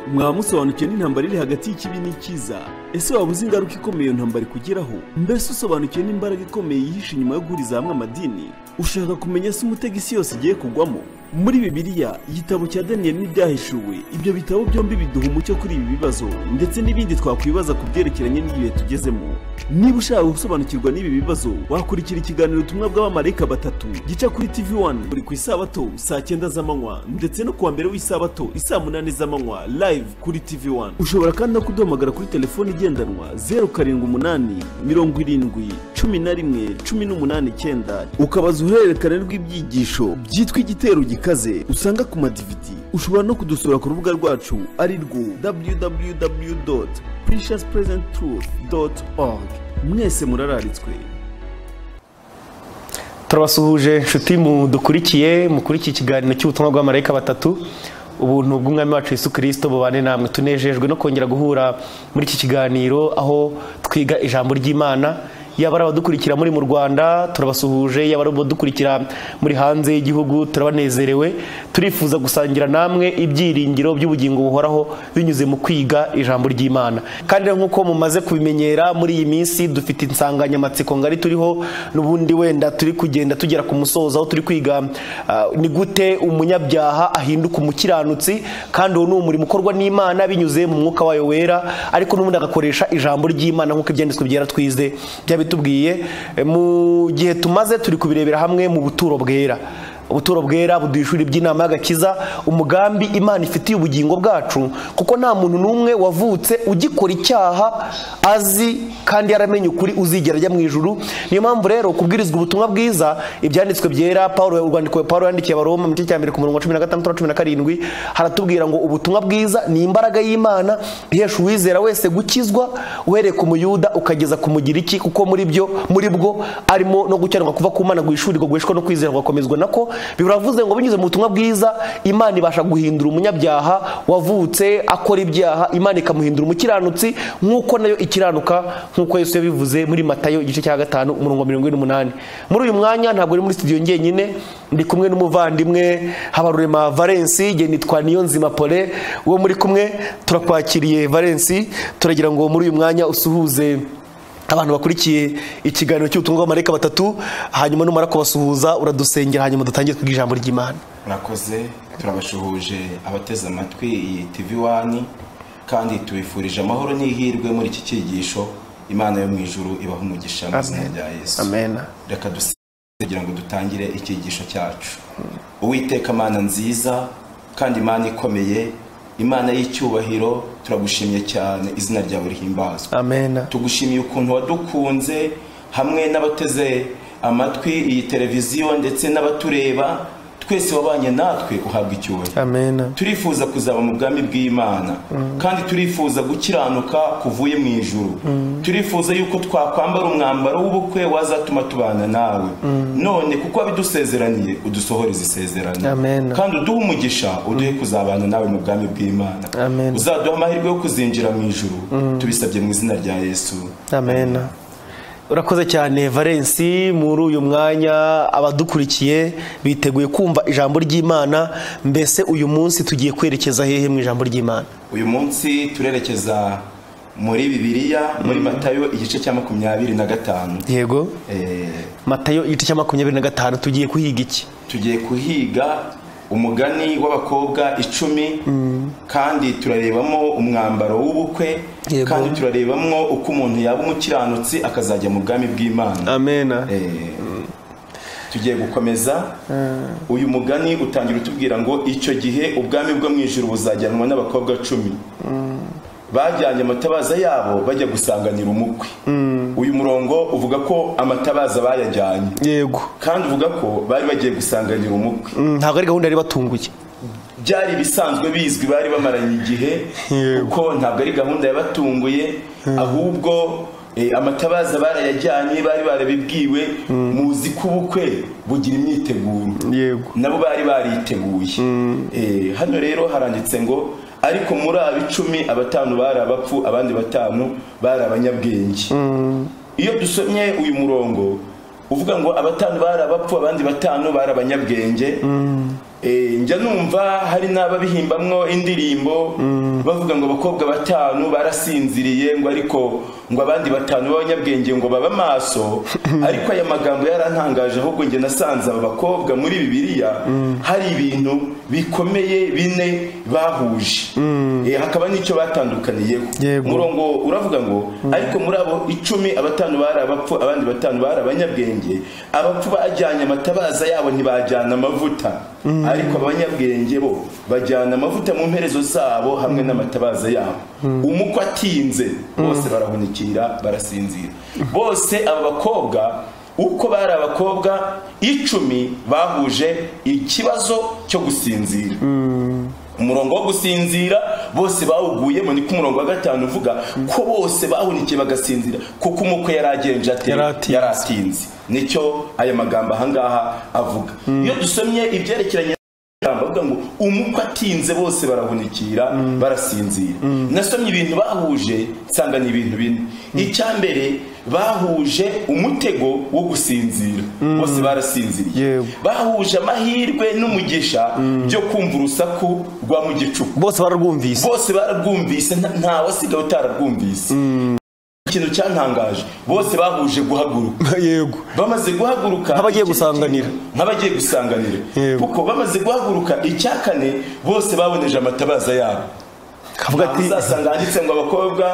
mwamusobanukiwe n'intambara iri hagati y'ikibi n'ikiza? Ese waba uzi ingaruka ikomeye iyo ntambara ikugeraho? Mbese usobanukiwe n'imbaraga ikomeye yihishe inyuma yo guhuriza hamwe amadini? Ushaka kumenya se umutego isi yose igiye kugwamo? Muri Bibiliya, igitabo cya Daniyeli n'ibyahishuwe, ibyo bitabo byombi biduha umucyo kuri ibi bibazo ndetse n'ibindi twakwibaza ku byerekeranye n'ibihe tugezemo. Niba ushaka gusobanukirwa n'ibi bibazo, wakurikira ikiganiro ubutumwa bw'abamarayika batatu gica kuri TV1 buri ku isabato saa 9 z'amanywa ndetse no kuwa mbere w'isabato isaa 8 z'amanywa live kuri TV1. Ushobora kandi no kuduhamagara kuri telefoni igendanwa 078 70 11 18 ukabaza uruhererekane rw'ibyigisho byitwa igitero gikaze usanga ku ma-DVD. Ushobora no kudusura ku rubuga rwacu ari rwo www.preciouspresenttruth.org. Mwese murararitswe. Turabasuhuje nshuti mukurikiye ikiganiro cy'ubutumwa bw'abamarayika batatu. Ubuntu bw'umwami wacu Yesu Kristo bubane namwe. Tunejejwe no kongera guhura muri iki kiganiro aho twiga ijambo ry'Imana. Yaba abadukurikira muri mu Rwanda turabasuhuje, yaba abadukurikira muri hanze y'igihugu turabanezerewe. Turifuza gusangira namwe ibyiringiro by'ubugingo buhoraho binyuze mu kwiga ijambo ry'Imana. Kandi nk'uko mumaze kubimenyera muri iyi minsi dufite insanganyamatsiko ngari turiho n'ubundi wenda turi kugenda tugera ku musozo aho turi kwiga ni gute umunyabyaha ahinduka umukiranutsi, kandi uwo ni umurimo ukorwa n'Imana binyuze mu mwuka wayo wera, ariko n'ubundi agakoresha ijambo ry'Imana nk'uko ibyanditswe byera twize tubwiye. Mu gihe tumaze turi kubirebera hamwe mu buturo bwera. Ubuturo bwera buduhishura iby'inama y'agakiza, umugambi Imana ifitiye ubugingo bwacu, kuko nta muntu n'umwe wavutse ugikora icyaha azi kandi yaramenye ukuri uzigera ajya mu ijuru. Niyo mpamvu rero kubwirizwa ubutumwa bwiza ibyanditswe byera urwandiko Paulo yandikiye Abaroma mu gice cya mbere ku murongo 16-17 haratubwira ngo ubutumwa bwiza ni imbaraga y'Imana ihesha uwizera wese gukizwa uhereye ku muyuda ukageza ku mugiriki, kuko muri bwo arimo no gucyanwa kuva ku Mana guhishurirwa guheshwa no kwizera gukomezwa nako. Biravuze ngo binyuze mu butumwa bwiza Imana ibasha guhindura umunyabyaha wavutse akora ibyaha, Imana ikamuhindura umukiranutsi nk'uko nayo ikiranuka, nk'uko Yesu yabivuze muri Matayo igice cya 5 umurongo 48. Muri uyu mwanya ntabwo ari muri studio ngenyine, ndi kumwe n'umuvandimwe Habarurema Valence, nge nitwa Niyonzima Paulin, uwo muri kumwe turakwakiriye Valence. Turagira ngo muri uyu mwanya usuhuze abantu bakurikiye ikiganiro cy'ubutumwa bw'abamarayika batatu, hanyuma numara kubasuhuza uradusengera, hanyuma dutangiye kwiga ijambo ry'Imana. Murakoze. Turabashuhuje abateze amatwi iyi TV1, kandi tubifurije amahoro n'ihirwe muri iki cyigisho. Imana yo mu ijuru ibaha umugisha mu izina rya Yesu. Amen. Reka kugira ngo dutangire icyigisho cyacu. Uwiteka Mana nziza kandi Imana ikomeye, Imana y'icyubahiro, turagushimye cyane, izina ryawe rihimbazwe. Amen. Tugushimiye ukuntu wadukunze hamwe n'abateze amatwi iyi televiziyo ndetse n'abatureba, twese wabanye natwe, uhabwa icyubahiro. Amen. Turifuza kuzaba mu bwami bw'Imana, kandi turifuza gukiranuka kuvuye mu ijuru. Turifuza yuko twakwambara umwambaro w'ubukwe wazatuma tubana nawe. None kuko wabidusezeraniye, udusohoreze isezerano. Amen. Kandi uduhe umugisha, uduhe kuzabana nawe mu bwami bw'Imana. Amen. Uzaduha amahirwe yo kuzinjira mu ijuru. Tubisabye mu izina rya Yesu. Amen. Urakoze cyane Valence. Muri uyu mwanya abadukurikiye biteguye kumva ijambo ry'Imana. Mbese uyu munsi tugiye kwerekeza hehe mu ijambo ry'Imana? Uyu munsi turerekeza muri Bibiliya, muri Matayo igice cya 25. Yego. Matayo igice cya 25 tugiye kuhiga iki? Tugiye kuhiga umugani w'abakobwa 10, kandi turarebamo umwambaro w'ubukwe. Yego. Kandi turarebamo uko umuntu yaba umukiranutsi akazajya mu bwami bw'Imana. Amen. Tugiye gukomeza. Uyu mugani utangira utubwira ngo icyo gihe ubwami bwo mu ijuru buzajyanwa n'abakobwa 10 bajyanye amatabaza yabo bajya gusanganira umukwe. Uyu murongo uvuga ko amatabaza bayajyanye. Yego. Kandi uvuga ko bari bagiye gusanganira umukwe. Ntabwo ari gahunda yari batunguye. Byari bisanzwe bizwi, bari bamaranye igihe, kuko ntabwo ari gahunda yabatunguye, ahubwo amatabaza barayajyanye, bari barabibwiwe. Muzi ko ubukwe bugira imyiteguro. Yego. Nabo bari bariteguye. Hano rero haranditse ngo ariko muri aba 10 5 bari abapfu, abandi 5 bari abanyabwenge. Iyo dusomye uyu murongo uvuga ngo 5 bari abapfu, abandi 5 bari abanyabwenge, njya numva hari n'ababihimbamwo indirimbo bavuga ngo abakobwa 5 barasinziriye ngo ariko ngo abandi 5 b'abanyabwenge ngo baba maso ariko aya magambo yarantangaje ahubwo nge nasanze aba bakobwa muri Bibiliya hari ibintu bikomeye bine bahuje hakaba n'icyo batandukaniyeho. Umurongo uravuga ngo ariko muri abo 10 5 bari abapfu abandi 5 bari abanyabwenge, abapfu bajyanye amatabaza yabo ntibajyana amavuta ariko abanyabwenge bo bajyana amavuta mu mperezo zabo hamwe n'amatabaza yabo. Umukwe atinze bose barahunikira barasinzira. Bose aba bakobwa uko bari abakobwa 10 bahuje ikibazo cyo gusinzira. Umurongo wo gusinzira bose bawuguyemo, niko umurongo wa 5 uvuga ko bose bahunikiye bagasinzira kuko umukwe yaragenje ate yaratinze. Nicyo aya magambo ahangaha avuga. Iyo dusomye ibyerekeranye bavuga ngo umukwe atinze bose barahunikira barasinzira. Nasomye ibintu bahuje nsanga ni ibintu bine. Icyambere bahuje umutego wo gusinzira, bose barasinziriye. Bahuje amahirwe n'umugisha byo kumva urusaku rwa mu gicuku, bose bararwumvise nta wasigaye utararwumvise. Ikintu cyantangaje bose bahuje guhaguruka. Yego, bamaze guhaguruka nk'abagiye gusanganira kuko bamaze guhaguruka icyakane bose baboneje amatabaza yabo. Kavuga ati uzasanga handitse ngo abakobwa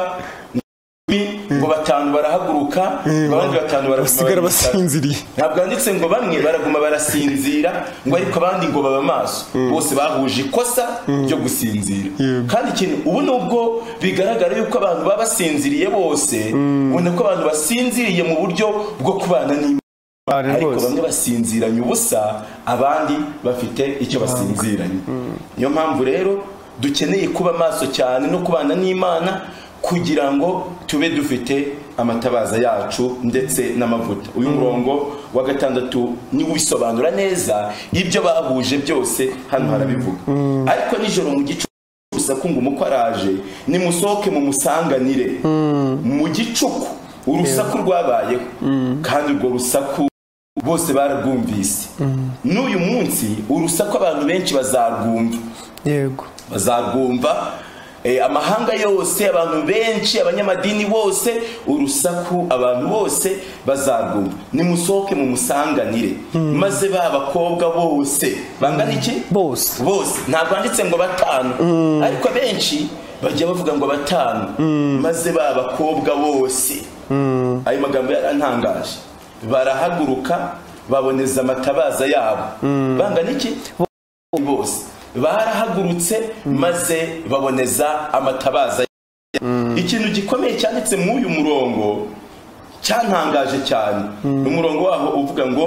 ngo 5 barahaguruka abandi 5 barasigara basinziriye. Ntabwo handitse ngo bamwe baraguma barasinzira ngo ariko abandi ngo baba maso. Bose bahuje ikosa ryo gusinzira. Kandi ikintu ubu nubwo bigaragara yuko abantu baba basinziriye bose, ubona ko abantu basinziriye mu buryo bwo kubana n'Imana, ariko bamwe basinziranye ubusa abandi bafite icyo basinziranye. Niyo mpamvu rero dukeneye kuba maso cyane no kubana n'Imana kugira ngo tube dufite amatabaza yacu ndetse n'amavuta. Uyu murongo wa 6 ni wisobanura neza ibyo bahuje byose hano harabivuga. Ariko nijoro mu gicuku urusaku ngo umukwe araje nimusohoke mu musanganire. Mu gicuku urusaku rwabayeho kandi urwo rusaku bose bararwumvise. N'uyu munsi urusaku abantu benshi bazarwumva. Yego, bazarwumva. Amahanga yose, abantu benshi, abanyamadini bose, urusaku abantu bose bazarwumva. Nimusohoke mu musanganire maze ba bakobwa bose bangana iki? Bose ntabwo handitse ngo 5 ariko benshi bajya bavuga ngo 5 maze ba bakobwa bose. Ayo magambo yarantangaje. Barahaguruka baboneza amatabaza yabo. Bangana iki? Bose barahagurutse maze baboneza amatabaza. Ikintu gikomeye cyanditse mu uyu murongo cyantangaje cyane. Umurongo waho uvuga ngo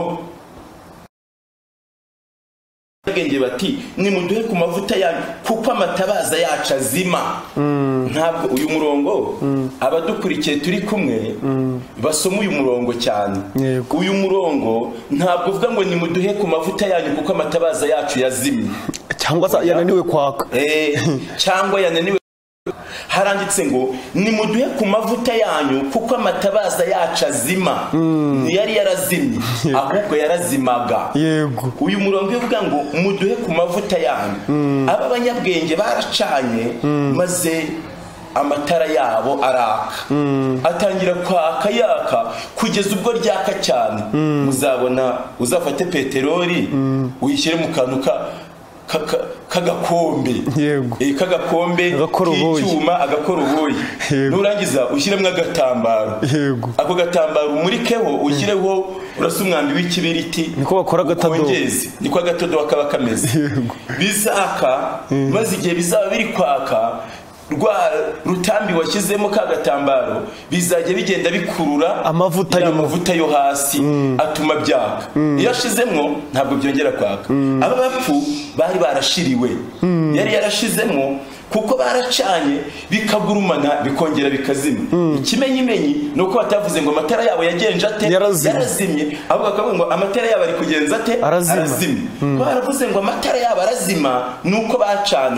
abanyabwenge bati nimuduhe ku mavuta yanyu kuko amatabaza yacu azima. Ntabwo uyu murongo abadukurikiye turi kumwe basoma uyu murongo cyane. Uyu murongo ntabwo uvuga ngo nimuduhe ku mavuta yanyu kuko amatabaza yacu yazimye cyangwa yananiwe kwaka cyangwa yananiwe. Haranditse ngo nimuduhe ku mavuta yanyu kuko amatabaza yacu azima. Ntiyari yarazimye ahubwo yarazimaga. Yego, uyu murongo uvuga ngo muduhe ku mavuta yanyu. Aba banyabwenge baracanye maze amatara yabo araka, atangira kwaka yaka kugeza ubwo ryaka cyane. Muzabona uzafate peteroli uyishyire mu kantu kagakombe. Yego, kagakombe k'icyuma agakoroboyi. Nurangiza ushyiremo agatambaro. Yego, ako gatambaro umurikeho ushyireho urasa umwambi w'ikibiriti. Niko bakora agatodo. Niko agatodo kaba kameze. Bizaka maze igihe bizaba biri kwaka rwa rutambi washyizemo ka gatambaro bizajya bigenda bikurura amavuta yo hasi atuma byaka. Iyo ashizemo ntabwo byongera kwaka. Aba bapfu bari barashiriwe, yari yarashizemo kuko baracanye bikagurumana bikongera bikazima. Ikimenyimenyi nuko batavuze ngo amatara yabo yagenje ate yarazimye, ahubwo bakavuga ngo amatara yabo ari kugenza ate arazimye. Baravuze ngo amatara yabo arazima nuko bacanaga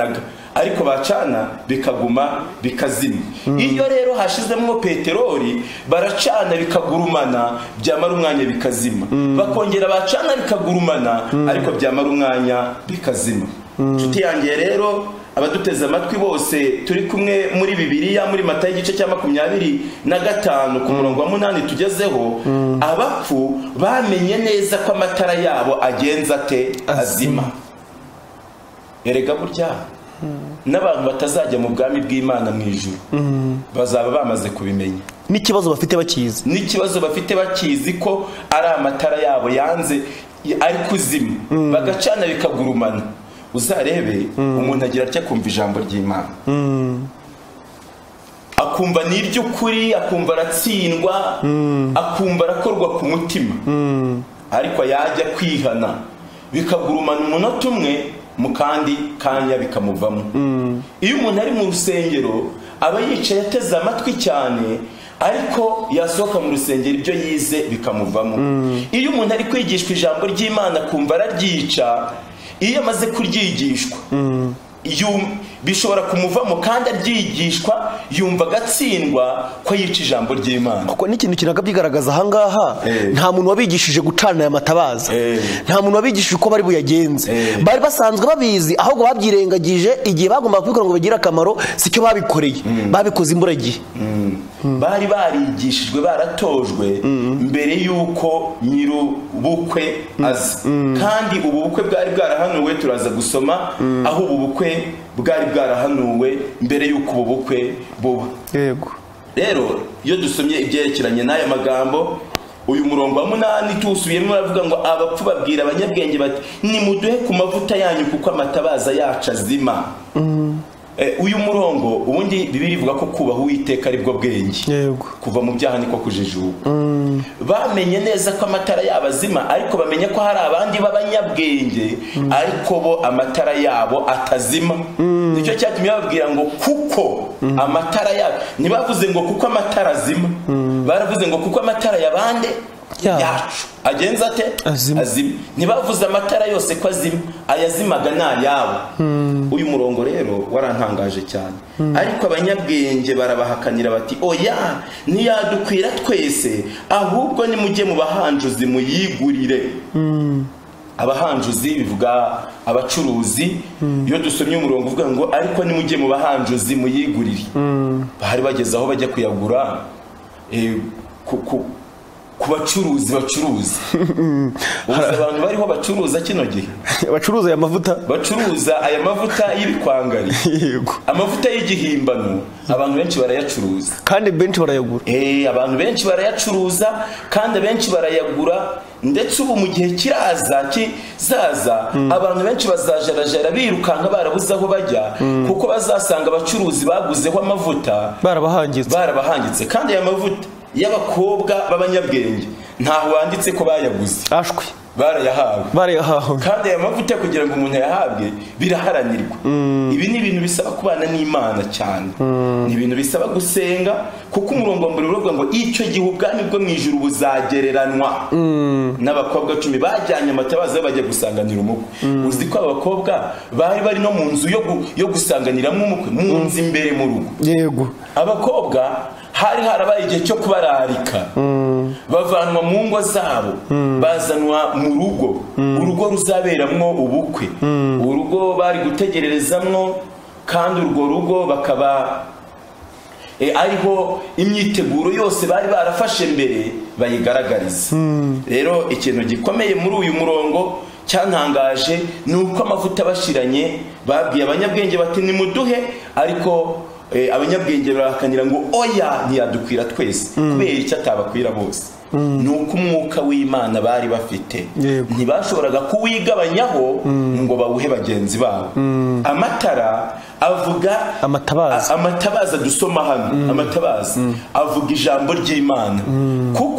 ariko bacana bikaguma bikazima. Iyo rero hashizemo peteroli baracana bikagurumana, byamara umwanya bikazima, bakongera bacana bikagurumana, ariko byamara umwanya bikazima. Nshuti yanjye rero, abaduteze amatwi bose turi kumwe muri Bibiliya, muri Matayo igice cya 25 ku murongo wa 8 tugezeho, abapfu bamenye neza ko amatara yabo agenza ate azima. Erega burya n'abantu batazajya mu bwami bw'Imana mu ijuru bazaba bamaze kubimenya. N'ikibazo bafite bakizi, n'ikibazo bafite bakizi ko ari amatara yabo yanze ari kuzima, bagacana bikagurumana. Uzarebe umuntu agira atya kumva ijambo ry'Imana, akumva n'iry'ukuri, akumva aratsindwa, akumva arakorwa ku mutima, ariko yajya kwihana bikagurumana umunota umwe, mu kandi kanya bikamuvamo. Iyo umuntu ari mu rusengero aba yicaye ateze amatwi cyane, ariko yasohoka mu rusengero ibyo yize bikamuvamo. Iyo umuntu ari kwigishwa ijambo ry'Imana kumva araryica, iyo amaze kuryigishwa bishobora kumuvamo, kandi aryigishwa yumva agatsindwa ko yica ijambo ry'Imana. kuko n'ikintu kinaga byigaragaza ahangaha, nta muntu wabigishije gucana aya matabaza, nta muntu wabigishije uko bari buyagenze. Bari basanzwe babizi, ahubwo babyirengagije. Igihe bagomba kubikora ngo bagire akamaro, sicyo babikoreye, babikoze imburagihe. Bari barigishijwe, baratojwe mbere y'uko nyir'ubukwe aza, kandi ubu bukwe bwari bwarahanuwe. Turaza gusoma aho ubu bukwe bwari bwarahanuwe mbere y'uko ubu bukwe buba. Yego. Rero iyo dusomye ibyerekeranye n'aya magambo, uyu murongo wa 8 tuwusubiyemo uravuga ngo abapfu babwira abanyabwenge bati nimuduhe ku mavuta yanyu kuko amatabaza yacu azima. Uyu murongo ubundi Bibiliya ivuga ko kubaha Uwiteka ari bwo bwenge. Yego. Kuva mu byaha niko kujijuka. Bamenye neza ko amatara yabo azima, ariko bamenye ko hari abandi b'abanyabwenge ariko bo amatara yabo atazima. Nicyo cyatumye babwira ngo kuko amatara yabo, ntibavuze ngo kuko amatara azima, baravuze ngo kuko amatara yabande yacu agenza ate azima. Ntibavuze amatara yose ko azima, ayazimaga n'ayabo. Uyu murongo rero warantangaje cyane, ariko abanyabwenge barabahakanira bati oya, ntiyadukwira twese, ahubwo nimujye mu bahanjuzi muyigurire. Abahanjuzi bivuga abacuruzi. Iyo dusomye umurongo uvuga ngo ariko nimujye mu bahanjuzi muyigurire, bari bageze aho bajya kuyagura ku bacuruzi bacuruza. Abantu bariho bacuruza kino gihe, bacuruza aya mavuta, bacuruza aya mavuta y'ibikwangari, amavuta y'Igihimbano. Abantu benshi barayacuruza kandi benshi barayagura. Abantu benshi barayacuruza kandi benshi barayagura. Ndetse ubu mu gihe kizaza abantu benshi bazajarajara birukanka barabuze aho bajya, kuko bazasanga abacuruzi baguzeho amavuta barabahangitse. Kandi aya mavuta y'abakobwa b'abanyabwenge ntaho wanditse ko bayaguze, ashwe barayahawe. Kandi aya mavuta kugira ngo umuntu ayahabwe biraharanirwa. Ibi ni ibintu bisaba kubana n'Imana cyane, ni ibintu bisaba gusenga, kuko umurongo wa mbere uvuga ngo icyo gihe ubwami bwo mu ijuru buzagereranwa n'abakobwa 10 bajyanye amatabaza bajya gusanganira umukwe. Uzi ko abakobwa bari no mu nzu yo gusanganiramo umukwe, mu nzu imbere mu rugo. Yego. Abakobwa hari harabaye igihe cyo kubararika, bavanwa mu ngo zabo bazanwa mu rugo, urugo ruzaberamwo ubukwe, urugo bari gutegererezamwo, kandi urwo rugo bakaba ariho imyiteguro yose bari barafashe mbere bayigaragariza. Rero ikintu gikomeye muri uyu murongo cyantangaje ni uko amavuta bashiranye babwiye abanyabwenge bati nimuduhe, ariko abanyabwenge barahakanira ngo oya, ntiyadukwira twese. Kubera icyo atabakwira bose, ni uko umwuka w'Imana bari bafite ntibashoboraga kuwigabanyaho ngo bawuhe bagenzi babo. Amatara avuga amatabaza dusoma hano, amatabaza avuga ijambo ry'Imana, kuko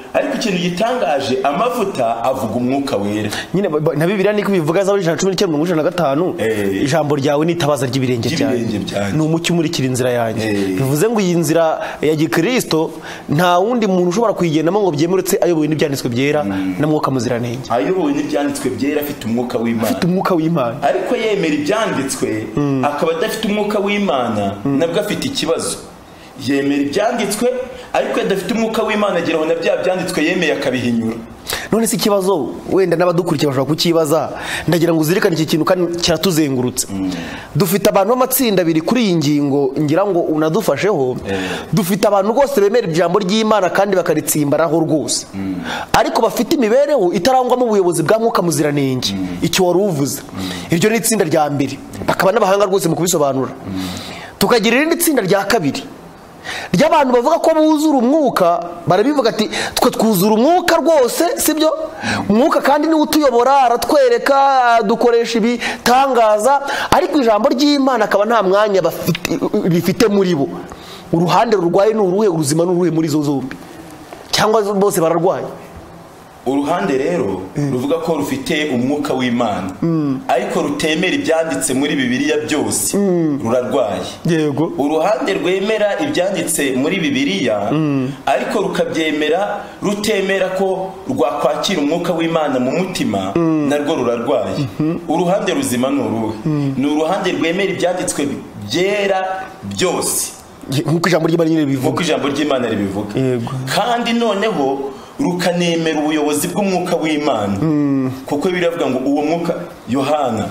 ariko ikintu gitangaje amavuta avuga umwuka wera nyine na Bibiliya niko bivuga za 19:15 ijambo ryawe ni itabaza ry'ibirenge byanjye ni umucyo umurikira inzira yanjye bivuze ngo iyi nzira ya gikristo nta wundi muntu ushobora kuyigendamo ngo byemuretse ayobowe n'ibyanditswe byera na mwuka muziranenge ayobowe n'ibyanditswe byera afite umwuka w'Imana ariko yemera ibyanditswe akaba adafite umwuka w'Imana nabwo afite ikibazo yemera ibyanditswe ariko adafite umwuka w'Imana ageraho na bya byanditswe yemeye akabihinyura none si ikibazo wenda n'abadukurikiye bashobora kukibaza ndagira ngo uzirikane iki kintu kandi kiratuzengurutse dufite abantu b'amatsinda abiri kuri iyi ngingo ngira ngo unadufasheho dufite abantu rwose bemera ijambo ry'Imana kandi bakaritsimbaraho rwose ariko bafite imibereho itarangwamo ubuyobozi bwa mwuka muziranenge icyo wari uvuze iryo ni itsinda rya mbere bakaba n'abahanga rwose mu kubisobanura tukagira irindi tsinda rya kabiri ry'abantu bavuga ko buzura umwuka barabivuga ati twe twuzura umwuka rwose sibyo umwuka kandi niwe utuyobora aratwereka dukoresha ibitangaza ariko ijambo ry'Imana akaba nta mwanya bifite muri bo uruhande rurwaye ni uruhe uruzima ni uruhe muri zo zombi cyangwa bose bararwaye uruhande rero ruvuga ko rufite umwuka w'Imana ariko rutemera ibyanditse muri Bibiliya byose rurarwaye yego uruhande rwemera ibyanditse muri Bibiliya ariko rukabyemera rutemera ko rwakwakira umwuka w'Imana mu mutima narwo rurarwaye uruhande ruzima ni uruhe ni uruhande rwemera ibyanditswe byera byose nk'uko ijambo ry'Imana ribivuga kandi noneho rukanemera ubuyobozi bw'umwuka w'Imana kuko biravuga ngo uwo mwuka Yohana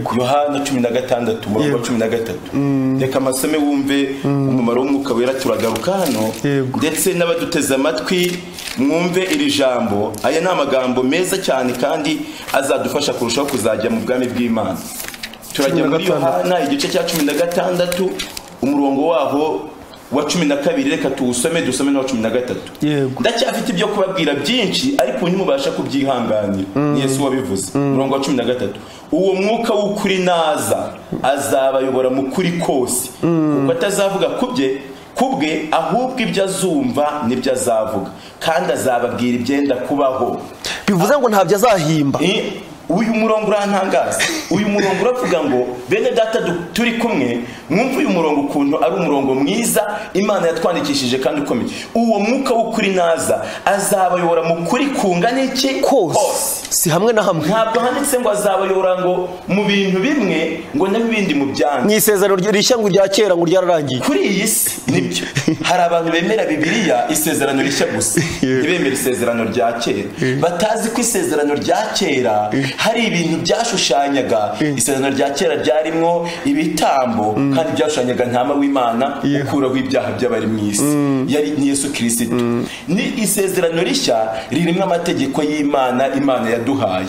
16:13 reka amasome wumve umumaro w'umwuka wera turagaruka hano ndetse n'abaduteze amatwi mwumve iri jambo aya ni amagambo meza cyane kandi azadufasha kurushaho kuzajya mu bwami bw'Imana turajya muri Yohana igice cya 16 umurongo waho wa 12 reka dusome no 13 ndacyafite ibyo kubabwira byinshi ariko ntimubasha kubyihanganira Yesu wabivuze umurongo wa 13 uwo mwuka w'ukuri naza azabayobora mu kuri kose kuko atazavuga kubwe ahubwo ibyo azumva nibyo azavuga kandi azababwira ibyenda kubaho bivuze ngo ntabyo azahimba uyu murongo urantangaza uyu murongo uravuga ngo bene data turi kumwe mwumva uyu murongo ukuntu ari umurongo mwiza Imana yatwandikishije kandi ukomeye uwo mwuka w'ukuri naza azabayobora mu kuri kungana iki kose si hamwe na hamwe ntabwo handitse ngo azabayobora ngo mu bintu bimwe ngo n'ibindi mu byandi mu isezerano rishya ngo rya kera ngo ryararangiye kuri iyi si nibyo hari abantu bemera Bibiliya isezerano rishya gusa ntibemera isezerano rya kera batazi ko isezerano rya kera hari ibintu byashushanyaga isezerano rya kera ryarimwo ibitambo kandi byashushanyaga ntama w'Imana ukuraho ibyaha by'abari mu isi yari ni Yesu Kristo ni isezerano rishya ririmo amategeko y'Imana Imana yaduhaye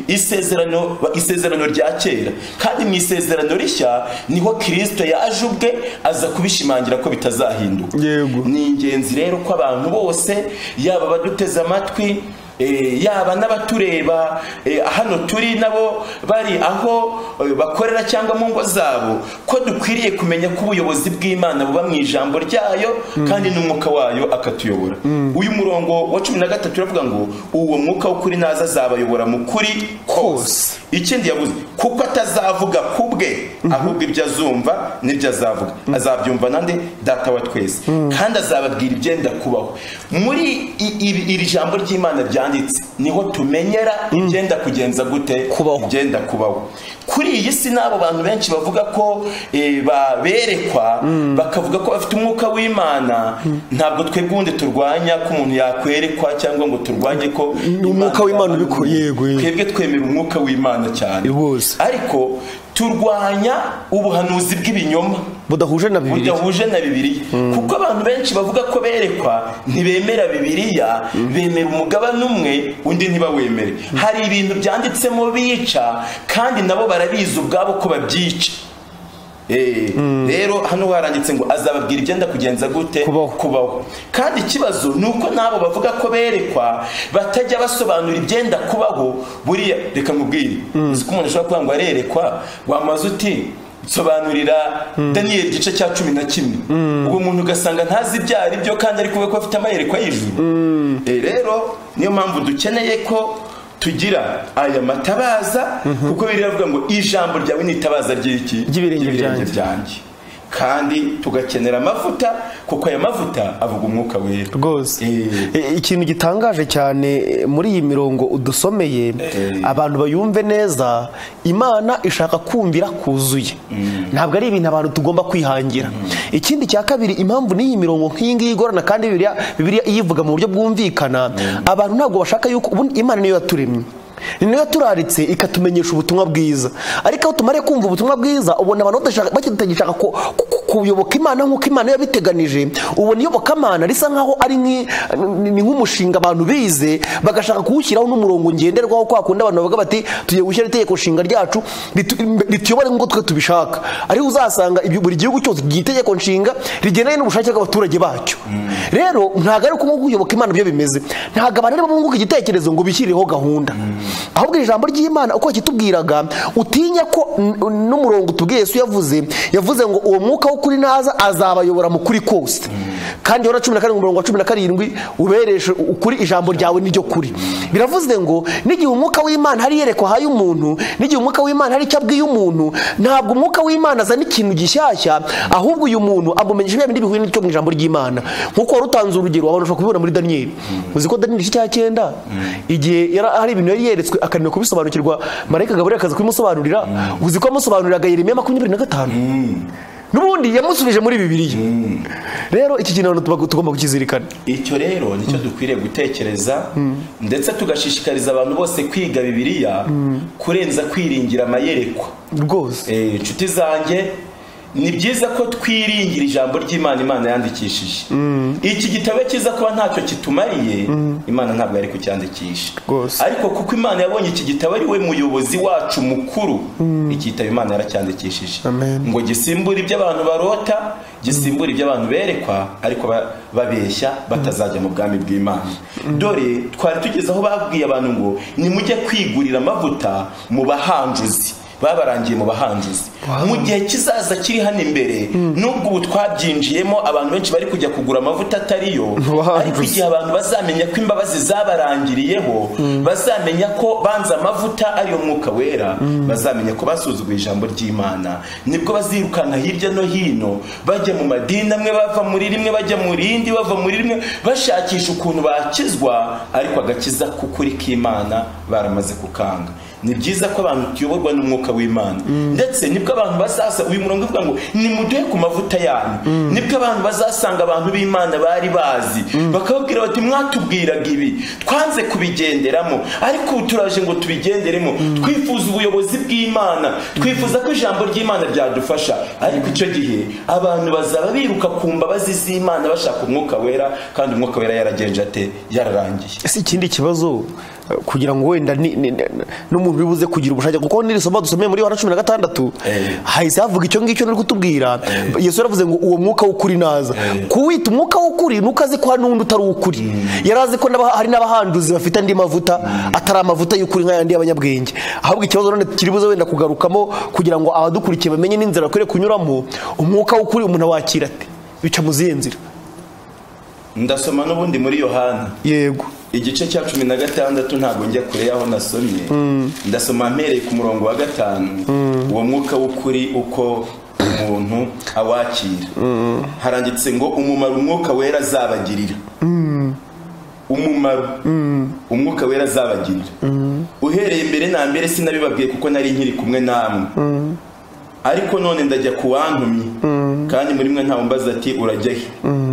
isezerano rya kera kandi mu isezerano rishya niho Kristo yaje ubwe aza kubishimangira ko bitazahinduka ni ingenzi rero ko abantu bose yaba baduteze amatwi yaba n'abatureba hano turi nabo bari aho bakorera cyangwa mu ngo zabo ko dukwiriye kumenya ko ubuyobozi bw'Imana buba mu ijambo ryayo kandi n'umwuka wayo akatuyobora uyu murongo wa 13 uravuga ngo uwo mwuka w'ukuri naza azabayobora mu kuri kose ikindi yavuze kuko atazavuga kubwe ahubwo ibyo azumva nibyo azavuga azabyumva nande data wa twese kandi azababwira ibyenda kubaho muri iri jambo ry'Imana ryanditse niho tumenyera ibyenda kugenza gute ibyenda kubaho kuri iyi si n'abo bantu benshi bavuga ko baberekwa bakavuga ko bafite umwuka w'Imana ntabwo twebwe turwanya ko umuntu yakwerekwa cyangwa ngo turwanye ko umwuka w'Imana ubiko twebwe twemera umwuka w'Imana cyane ariko turwanya ubuhanuzi bw'ibinyoma budahuje na Bibiliya kuko abantu benshi bavuga ko berekwa ntibemera Bibiliya bemera umugabane umwe undi ntibawemere hari ibintu byanditsemo bica kandi nabo barabizi ubwabo ko babyica rero hano haranditse ngo azababwira ibyenda kugenza gute kubaho kandi ikibazo ni uko nabo bavuga ko berekwa batajya basobanura ibyenda kubaho buriya reka mubwire uzi ko umuntu ashobora kuvuga ngo arerekwa wamaze uti sobanurira Daniyeli igice cya 11 ubwo umuntu ugasanga ntazi ibyo ari byo kandi ari kuvuga ko afite amayerekwa y'ijuru. Rero niyo mpamvu dukeneye ko tugira aya matabaza kuko biravuga ngo ijambo ryawe ni itabaza ry'ibirenge byanjye, kandi tugakenera amavuta kuko aya mavuta avuga umwuka wera rwose. Ikintu gitangaje cyane muri iyi mirongo udusomeye, abantu bayumve neza, Imana ishaka kumvira kuzuye, ntabwo ari ibintu abantu tugomba kwihangira. Ikindi cya kabiri, impamvu n'iyi mirongo nk'iyi ngiyi igorana kandi Bibiliya iyivuga mu buryo bwumvikana, abantu ntabwo bashaka yuko Imana niyo yaturemye, ni nayo turaritse ikatumenyesha ubutumwa bwiza, ariko aho tumare kumva ubutumwa bwiza ubona abantu batagishaka kuyoboka Imana nk'uko Imana yabiteganije. ubona iyobokamana risa nkaho ari nk'umushinga abantu bize bagashaka kuwushyiraho n'umurongo ngenderwaho, kwa kundi abantu bavuga bati tugiye gushyira itegeko nshinga ryacu rituyobore nk'uko twe tubishaka. ariho uzasanga buri gihugu cyose kigira itegeko nshinga rigendanye n'ubushake bw'abaturage bacyo. Rero ntabwo ari uko kuyoboka Imana byo bimeze, ntabwo abantu rero bunguka igitekerezo ngo bishyirireho gahunda, ahubwo ijambo ry'Imana uko kitubwiraga, utinya ko n'umurongo tubwiye Yesu yavuze ngo uwo mwuka wo kuri naza azabayobora mu kuri kose. Kandi Yohana 17:17 ubereshe ukuri, ijambo ryawe niryo kuri. Biravuze ngo n'igihe umwuka w'Imana hari yerekwa haye umuntu, n'igihe umwuka w'Imana hari icyo abwiye umuntu, ntabwo umwuka w'Imana azana ikintu gishyashya, ahubwo uyu muntu amumenyesha ibindi bihuye n'icyo mu ijambo ry'Imana. Nkuko wari utanze urugero, abantu bashobora kubibona muri Daniyeli. Uzi ko Daniyeli cya 9 igihe hari ibintu yari yeretswe akananiwe kubisobanukirwa, marayika Gaburiyeli akaza kubimusobanurira. Uzi ko amusobanuriraga Yeremiya 25 n'ubundi yamusubije muri Bibiliya. Rero iki kintu tugomba kukizirikana. Icyo rero nicyo dukwiriye gutekereza, ndetse tugashishikariza abantu bose kwiga Bibiliya kurenza kwiringira amayerekwa rwose. Inshuti zanjye, ni byiza ko twiringira ijambo ry'Imana Imana yandikishije. Iki gitabo cyiza kuba ntacyo kitumariye, Imana ntabwo yari kucyandikisha. Ariko kuko Imana yabonye iki gitabo ari we muyobozi wacu mukuru, iki gitabo Imana yaracyandikishije ngo gisimbure ibyo abantu barota, gisimbure ibyo abantu berekwa, ariko babeshya batazajya mu bwami bw'Imana. Dore twari tugeze aho babwiye abantu ngo nimujye kwigurira amavuta mu bahanjuzi, babarangiye mu bahanjuzi. Mu gihe kizaza kiri hano imbere, nubwo ubu twabyinjiyemo abantu benshi bari kujya kugura amavuta atariyo, ariko igihe abantu bazamenya ko imbabazi zabarangiriyeho, bazamenya ko banze amavuta ariyo mwuka wera, bazamenya ko basuzuguye ijambo ry'Imana, nibwo bazirukanka hirya no hino bajya mu madini amwe, bava muri rimwe bajya mu rindi, bava muri rimwe bashakisha ukuntu bakizwa, ariko agakiza k'ukuri k'Imana baramaze kukanga. Ni byiza ko abantu tuyoborwa n'umwuka w'Imana, ndetse nibwo abantu bazasa, uyu murongo uvuga ngo nimuduhe ku mavuta yanyu, nibwo abantu bazasanga abantu b'Imana bari bazi, bakababwira bati mwatubwiraga ibi twanze kubigenderamo, ariko ubu turaje ngo tubigenderemo, twifuza ubuyobozi bw'Imana, twifuza ko ijambo ry'Imana ryadufasha. Ariko icyo gihe abantu bazaba biruka ku mbabazi z'Imana bashaka umwuka wera, kandi umwuka wera yaragenje ate, yararangiye. Ese ikindi kibazo kugira ngo wenda n'umuntu bibuze kugira ubushake, kuko n'isomo dusomeye muri Yohana 16 hahise havuga icyo ngicyo nari kutubwira. Yesu yaravuze ngo uwo mwuka w'ukuri naza. Kuwita umwuka w'ukuri nuko azi ko n'undi utari ukuri. Yarazi ko hari n'abahanduzi bafite andi mavuta atari amavuta y'ukuri nk'ayandi y'abanyabwenge. Ahubwo ikibazo none kiribuze wenda kugarukamo kugira ngo abadukurikiye bamenye n'inzira kwere kunyuramo. Umwuka w'ukuri umuntu wakira ate, bica mu zihe nzira? Ndasoma n'ubundi muri Yohana, yego, igice cya 16 ntabwo njya kure yaho nasomye. Ndasoma mpereye ku murongo wa 5. Uwo mwuka w'ukuri uko umuntu awakira, haranditse ngo umumaro umwuka wera azabagirira. Umumaro umwuka wera azabagirira, uhereye imbere na mbere sinabibabwiye kuko nari nkiri kumwe namwe, ariko none ndajya ku wantumye, kandi muri mwe ntawe mbaza ati urajya he.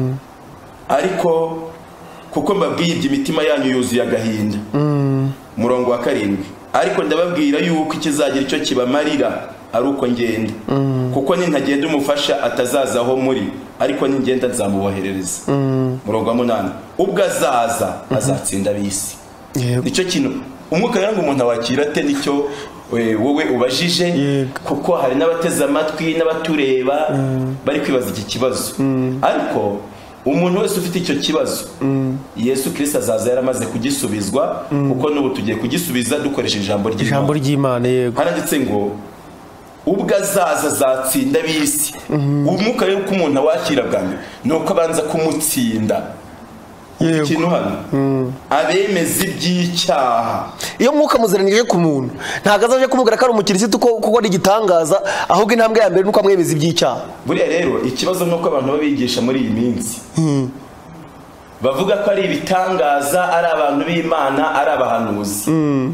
Ariko kuko mbabwiye ibyo imitima yanyu yuzuye agahinda. Murongo wa 7, ariko ndababwira yuko ikizagira icyo kibamarira ari uko ngenda, kuko nintagenda umufasha atazaza aho muri, ariko ningenda nzamuboherereza. Murongo wa 8, ubwo azaza azatsinda ab'isi. Nicyo kintu umwuka wera ngo umuntu awakira ate, nicyo wowe ubajije, kuko hari n'abateze amatwi n'abatureba bari kwibaza iki kibazo. Ariko umuntu wese ufite icyo kibazo, Yesu Kristo azaza yaramaze kugisubizwa, kuko n'ubu tugiye kugisubiza dukoresheje ijambo ry'Imana. Yego, haranditse ngo ubwo azaza azatsinda ab'isi. Umwuka rero uko umuntu awakiraga ni uko abanza kumutsinda. Ikintu hano abemeza iby'icyaha, iyo mwuka muziranije ku muntu ntabwo azaje kumubwira ko ari umukirisitu kuko ari igitangaza, ahubwo intambwe ya mbere nuko amwemeza iby'icyaha. Buriya rero ikibazo nuko abantu babigisha muri iyi minsi bavuga ko ari ibitangaza, ari abantu b'Imana, ari abahanuzi,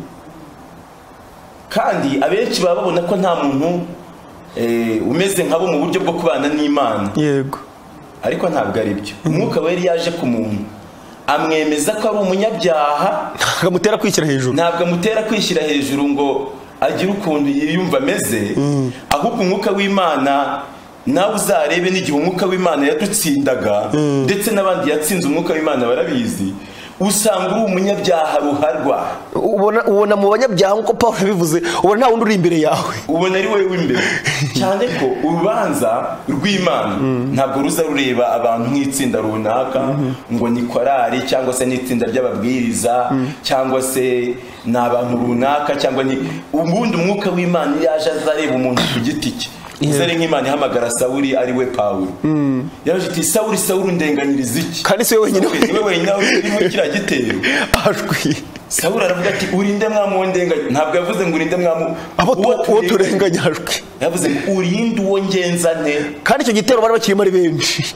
kandi abenshi baba babona ko nta muntu umeze nkabo mu buryo bwo kubana n'Imana. Yego, ariko ntabwo ari byo. Umwuka wera yaje ku muntu amwemeza ko ari umunyabyaha, ntabwo amutera kwishyira hejuru, ntabwo amutera kwishyira hejuru ngo agire ukuntu yiyumva ameze, ahubwo umwuka w'Imana nawe uzarebe n'igihe umwuka w'Imana yadutsindaga, ndetse n'abandi yatsinze umwuka w'Imana barabizi, usanga uri umunyabyaha ruharwa. ubona mu banyabyaha nk'uko Paul yabivuze, ubona nta wundi uri imbere yawe, ubona ari wowe w'imbere. Cyane ko urubanza rw'Imana ntabwo ruza rureba abantu nk'itsinda runaka, ngo ni korari cyangwa se n'itsinda ry'ababwiriza cyangwa se ni abantu runaka, cyangwa ni ubundi umwuka w'Imana yaje azareba umuntu ku giti cye. Uzari nk'Imana ihamagara Sawuli ari we Pawulo, yaje iti Sawuli ndenganyiriza iki? kandi si we wenyine uri muri kiriya gitero. Sawuli aravuga ati urinde mwamu ndenganya. Ntabwo yavuze ngo urinde mwamu uwo turenganya ajwi, yavuze ngo urinde uwo ngenzane. kandi icyo gitero bari bakirimo ari benshi,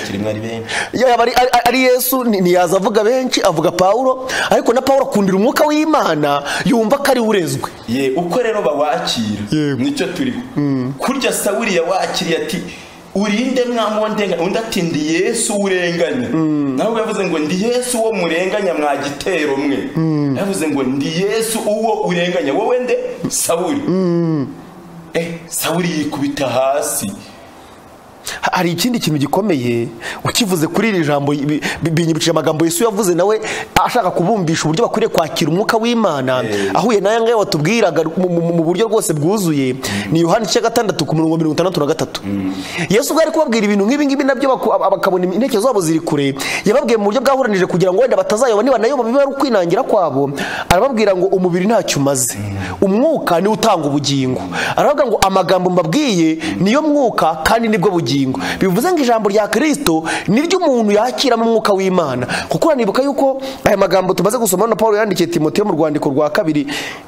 yaba ari Yesu ntiyaza avuga benshi, avuga Pawulo, ariko na Pawulo akundira umwuka w'Imana, yumva ko ari urezwe. Uko rero bawakira nicyo turiho. Kurya Sawuli yawakiriye ati urinde mwamu ndenganya, undi ati ndi Yesu urenganya. Nawe yavuze ngo ndi Yesu uwo murenganya mwa gitero mwe. Yavuze ngo ndi Yesu uwo urenganya wowe nde? Sawuli. Sawuli yikubita hasi. Hari ikindi kintu gikomeye ukivuze kuri iri jambo, binyibukije amagambo Yesu yavuze nawe ashaka kubumbisha uburyo bakwiriye kwakira umwuka w'Imana, ahuye nayo ngayo watubwiraga mu buryo rwose bwuzuye. Ni Yohana 6:63. Yesu bwari kubabwira ibintu nk'ibi ngibi nabyo bakabona intekerezo zabo ziri kure, yababwiye mu buryo bwahuranije kugira ngo wenda batazayoba niba nayo biba ari ukwinangira kwabo. Arababwira ngo umubiri ntacyo umaze, umwuka niwo utanga ubugingo. Aravuga ngo amagambo mbabwiye niyo mwuka kandi nibwo bugingo. Bivuze ngo ijambo rya Kristo niryo umuntu yakira mu mwuka w'Imana, kuko uranibuka yuko aya magambo tumaze gusoma na Paulo yandikiye Timoteyo mu rwandiko rwa 2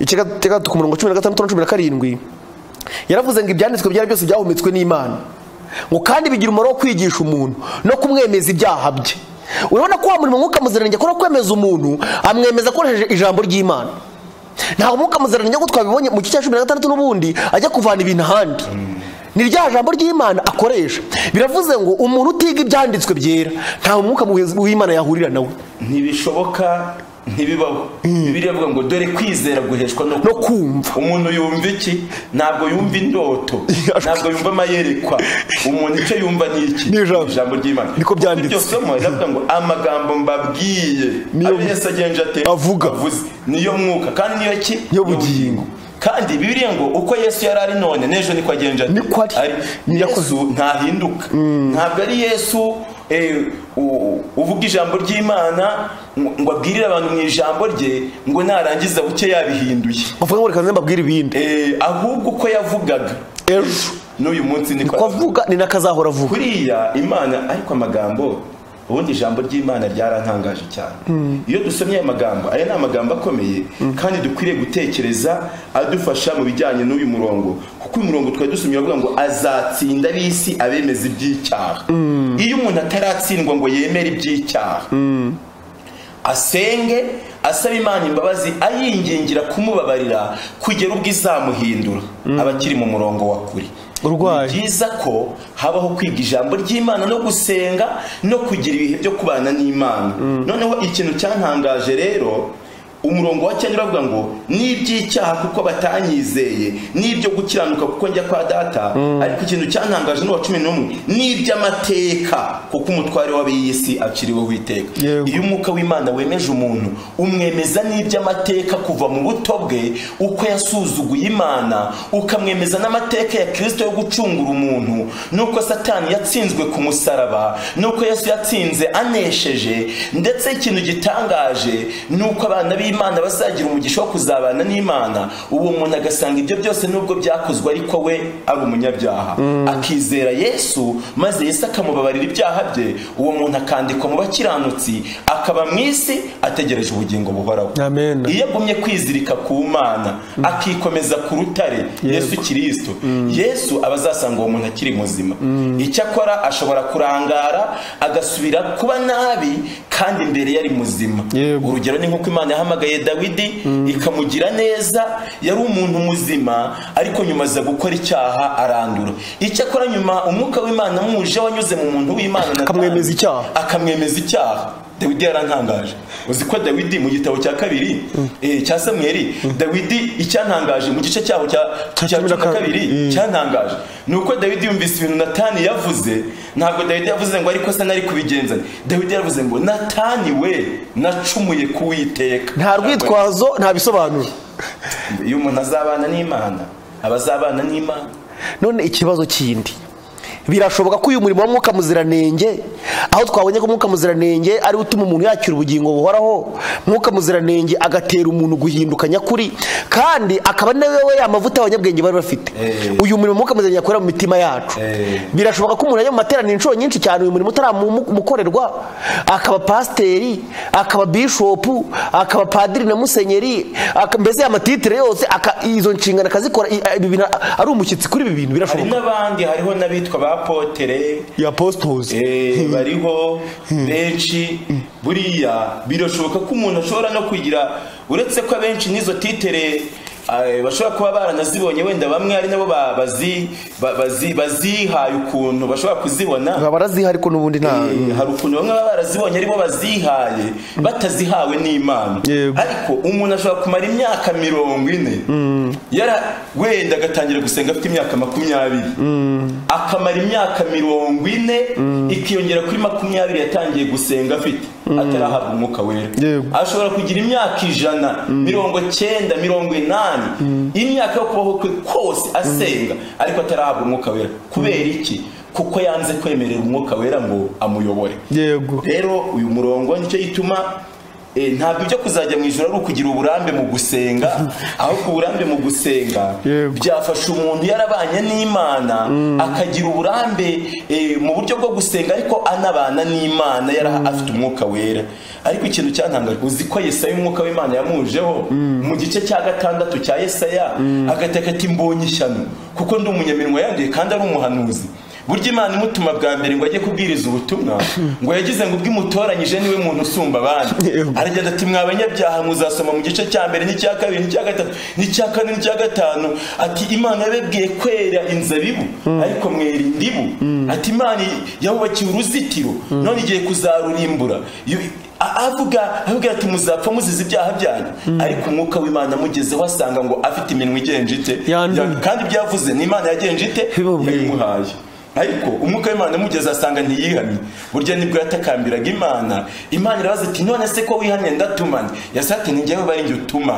16:16-17 yaravuze ngo ibyanditswe byari byose byahumetswe n'Imana, ngo kandi bigira umumaro wo kwigisha umuntu no kumwemeza ibyaha bye. Urabona ko muri mwuka muziranenge akora kwemeza umuntu, amwemeza akoresheje ijambo ry'Imana. Nta mwuka muziranenge ngo twabibonye mu gice cya 16 n'ubundi ajya kuvana ibintu ahandi, ni rya jambo ry'Imana akoresha. Biravuze ngo umuntu utiga ibyanditswe byera nta umwuka w'Imana yahurira nawe. Ntibishoboka, ntibibaho. Bibiliya ivuga ngo dore kwizera guheshwa no kumva. Umuntu yumva iki? Ntabwo yumva indoto, ntabwo yumva amayerekwa. Umuntu icyo yumva ni iki? Ijambo ry'Imana. Niko byanditse. Iryo somo riravuga ngo amagambo mbabwiye abese agenje ate avuga niyo mwuka kandi niyo ki? Niyo bugingo. Kandi Bibiliya ngo uko Yesu yari ari none n'ejo niko agenje ate. Yesu ntahinduka. Ntabwo ari Yesu uvuga ijambo ry'Imana ngo abwirire abantu mu ijambo rye ngo narangiza buke yabihinduye. Bavuga ngo reka mbabwire ibindi. Ahubwo uko yavugaga ejo n'uyu munsi niko avuga, ni nakazahora avuga. Kuriya Imana, ariko amagambo ubundi ijambo ry'Imana ryarantangaje cyane. Iyo dusomye aya magambo, aya ni amagambo akomeye kandi dukwiriye gutekereza adufasha mu bijyanye n'uyu murongo, kuko uyu murongo twari dusomye avuga ngo azatsinda ab'isi abemeza iby'icyaha. Iyo umuntu ataratsindwa ngo yemere iby'icyaha, asenge asaba Imana imbabazi, ayingingira kumubabarira kugera ubwo izamuhindura abakiri mu murongo wa kuri. Ni byiza ko habaho kwiga ijambo ry'Imana no gusenga no kugira ibihe byo kubana n'Imana. Noneho ikintu cyantangaje rero, umurongo wa 9 uravuga ngo n'iby'icyaha kuko batanyizeye, n'ibyo gukiranuka kuko njya kwa data. Ariko ikintu cyantangaje n'uwa 11 n'iby'amateka kuko umutware w'ab'isi aciriweho iteka. Iyo umwuka w'Imana wemeje umuntu, umwemeza n'iby'amateka kuva mu buto bwe, uko yasuzuguye Imana, ukamwemeza n'amateka ya Kristo yo gucungura umuntu, nuko Satani yatsinzwe ku musaraba, nuko Yesu yatsinze anesheje. Ndetse ikintu gitangaje nuko abana w'Imana bazagira umugisha wo kuzabana n'Imana, uwo muntu agasanga ibyo byose nubwo byakozwe ariko we ari umunyabyaha, akizera Yesu maze Yesu akamubabarira ibyaha bye, uwo muntu akandikwa mu bakiranutsi, akaba mu isi ategereje ubugingo buhoraho. Amen. Iyo agumye kwizirika ku Mana akikomeza ku rutare Yesu Kristo, Yesu abazasanga uwo muntu akiri muzima. Icyo akora ashobora kurangara agasubira kuba nabi kandi imbere yari muzima. Urugero ni nk'uko Imana yahamagaye Dawidi ikamugira neza, yari umuntu muzima ariko nyuma aza gukora icyaha arandura. Icyo akora nyuma umwuka w'Imana muje wanyuze mu muntu w'Imana akamwemeza icyaha. Dawidi yarantangaje. Uzi ko Dawidi mu gitabo cya kabiri cya Samweli, Dawidi icyantangaje mu gice cyaho cya 12 cyantangaje nuko Dawidi yumvise ibintu Natani yavuze. Ntabwo Dawidi yavuze ngo ariko se nari kubigenza. Dawidi yavuze ngo Natani we nacumuye ku Uwiteka. Nta rwitwazo, nta bisobanuro. Iyo umuntu azabana n'Imana abazabana n'Imana. None ikibazo kindi, birashoboka ko uyu murimo wa Mwuka Muziranenge, aho twabonye ko Mwuka Muziranenge ari utuma umuntu yakira ubugingo buhoraho, Mwuka Muziranenge agatera umuntu guhinduka nyakuri, kandi akaba nawe amavuta abanyabwenge bari bafite. Uyu murimo Mwuka Muziranenge akora mu mitima yacu. Birashoboka ko umuntu ajya mu materaniro inshuro nyinshi cyane uyu murimo utaramukorerwa, akaba pasiteri, akaba bishopu, akaba padiri na musenyeri, mbese amatitire yose izo nshingano akazikora, ibi bintu ari umushyitsi kuri ibi bintu. Birashoboka. Hari n'abandi, hariho n'abitwa apotere, apostles, bariho benshi. Buriya birashoboka ko umuntu ashobora no kugira, uretse ko abenshi n'izo titere bashobora kuba baranazibonye, wenda bamwe ari nabo bazihaye ukuntu bashobora kuzibona, baraziha ariko n'ubundi nta hari ukuntu bamwe baba barazibonye aribo bazihaye batazihawe n'Imana. Ariko umuntu ashobora kumara imyaka 40 wenda agatangira gusenga afite imyaka 20, akamara imyaka 40 ikiyongera kuri 20 yatangiye gusenga afite atarahabwa umwuka wera. Ashobora kugira imyaka 100, 90, 80, imyaka yo kubaho kwe kose asenga ariko atarahabwa umwuka wera. Kubera iki? Kuko yanze kwemerera umwuka wera ngo amuyobore. Rero uyu murongo nicyo yituma ntabwo ibyo kuzajya mu ijuru ari ukugira uburambe mu gusenga, ahubwo uburambe mu gusenga byafasha umuntu yarabanye n'Imana akagira uburambe mu buryo bwo gusenga ariko anabana n'Imana yari afite umwuka wera. Ariko ikintu cyantangaje, uzi ko Yesaya umwuka w'Imana yamujeho mu gice cya 6 cya Yesaya, agateka ati mbonye ishyano kuko ndi umunyaminwa yanduye kandi ari umuhanuzi. Burya Imana imutuma bwa mbere ngo ajye kubwiriza ubutumwa, ngo yagize ngo ubw'imutoranyije niwe muntu usumba abandi. Aragenda ati mwabanyabyaha muzasoma mu gice cya 1 n'icya 2 n'icya 3 n'icya 4 n'icya 5 ati Imana yabebwiye kwera inzabibu ariko mwera indibu. Ati Imana yahubakiye uruzitiro none igiye kuzarurimbura. Avuga ati muzapfa muzize ibyaha byanyu. Ariko umwuka w'Imana mugezeho asanga ngo afite iminwa igenje ite, kandi byavuze ni Imana yagenje ite yamuhaye. Ariko umwuka w'Imana mugeze asanga ntiyihanye. Burya nibwo yatakambiraga Imana. Imana irabaza ati none se ko wihanye ndatumanye? Yasati ni njyewe bari njye utuma.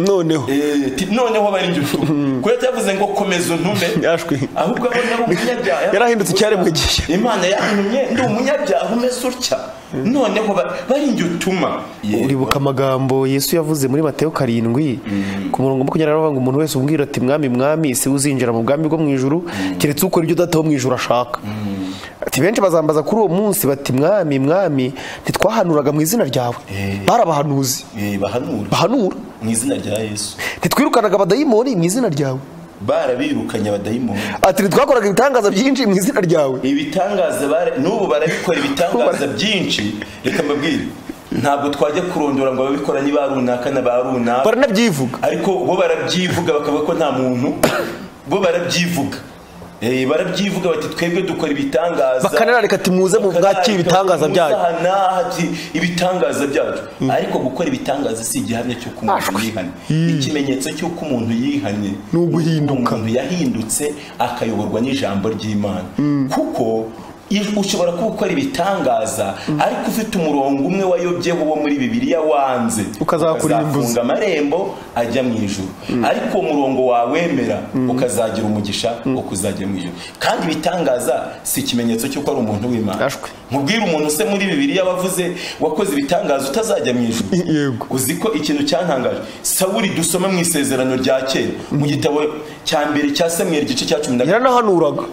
Noneho bari njye utuma. Ko yavuze ngo komeza untume. Ahubwo abona ari umunyabyaha. Yarahindutse icyaremwe gihe. Imana yantumye ndi umunyabyaha umeze utya. Noneho bari njye utuma. Uribuka amagambo Yesu yavuze muri Mateyo 7 ku murongo 20 aravuga ngo umuntu wese umbwira ati mwami mwami si uzinjira mu bwami bwo mu ijuru keretse ukora ibyo dataho mu ijuru ashaka. Ati benshi bazambaza kuri uwo munsi bati mwami mwami ntitwahanuraga mu izina ryawe? Barabahanuzi bahanura mu izina rya Yesu. Ntitwirukanaga abadayimoni mu izina ryawe? Barabirukanye abadayimoni. Ati twakoraga ibitangaza byinshi mu izina ryawe? Ibitangaza n'ubu barabikora ibitangaza byinshi. Reka mbabwire, ntabwo twajya kurondora ngo ababikora ni ba runaka na ba runaka, baranabyivuga. Ariko bo barabyivuga bakavuga ko nta muntu, bo barabyivuga barabyivuga bati twebwe dukora ibitangaza, bakanarareka ati muze mu bwaki ibitangaza byacu, ibitangaza byacu. Ariko gukora ibitangaza si igihamya cy'uko umuntu yihanye. Ikimenyetso cy'uko umuntu yihanye n'uguhinduka, umuntu yahindutse akayoborwa n'ijambo ry'Imana. Kuko ushobora kuba ukora ibitangaza ariko ufite umurongo umwe wayobyeho wo muri Bibiliya wanze ukazafunga amarembo ajya mu ijuru, ariko uwo murongo wawemera ukazagira umugisha wo kuzajya mu ijuru. Kandi ibitangaza si ikimenyetso cy'uko ari umuntu w'Imana. Mubwira umuntu se muri Bibiliya wakoze ibitangaza utazajya mu ijuru. Uzi ko ikintu cyantangaje, Sawuli dusoma mu isezerano rya kera mu gitabo cya mbere cya Samweli igice cya 10 yaranahanuraga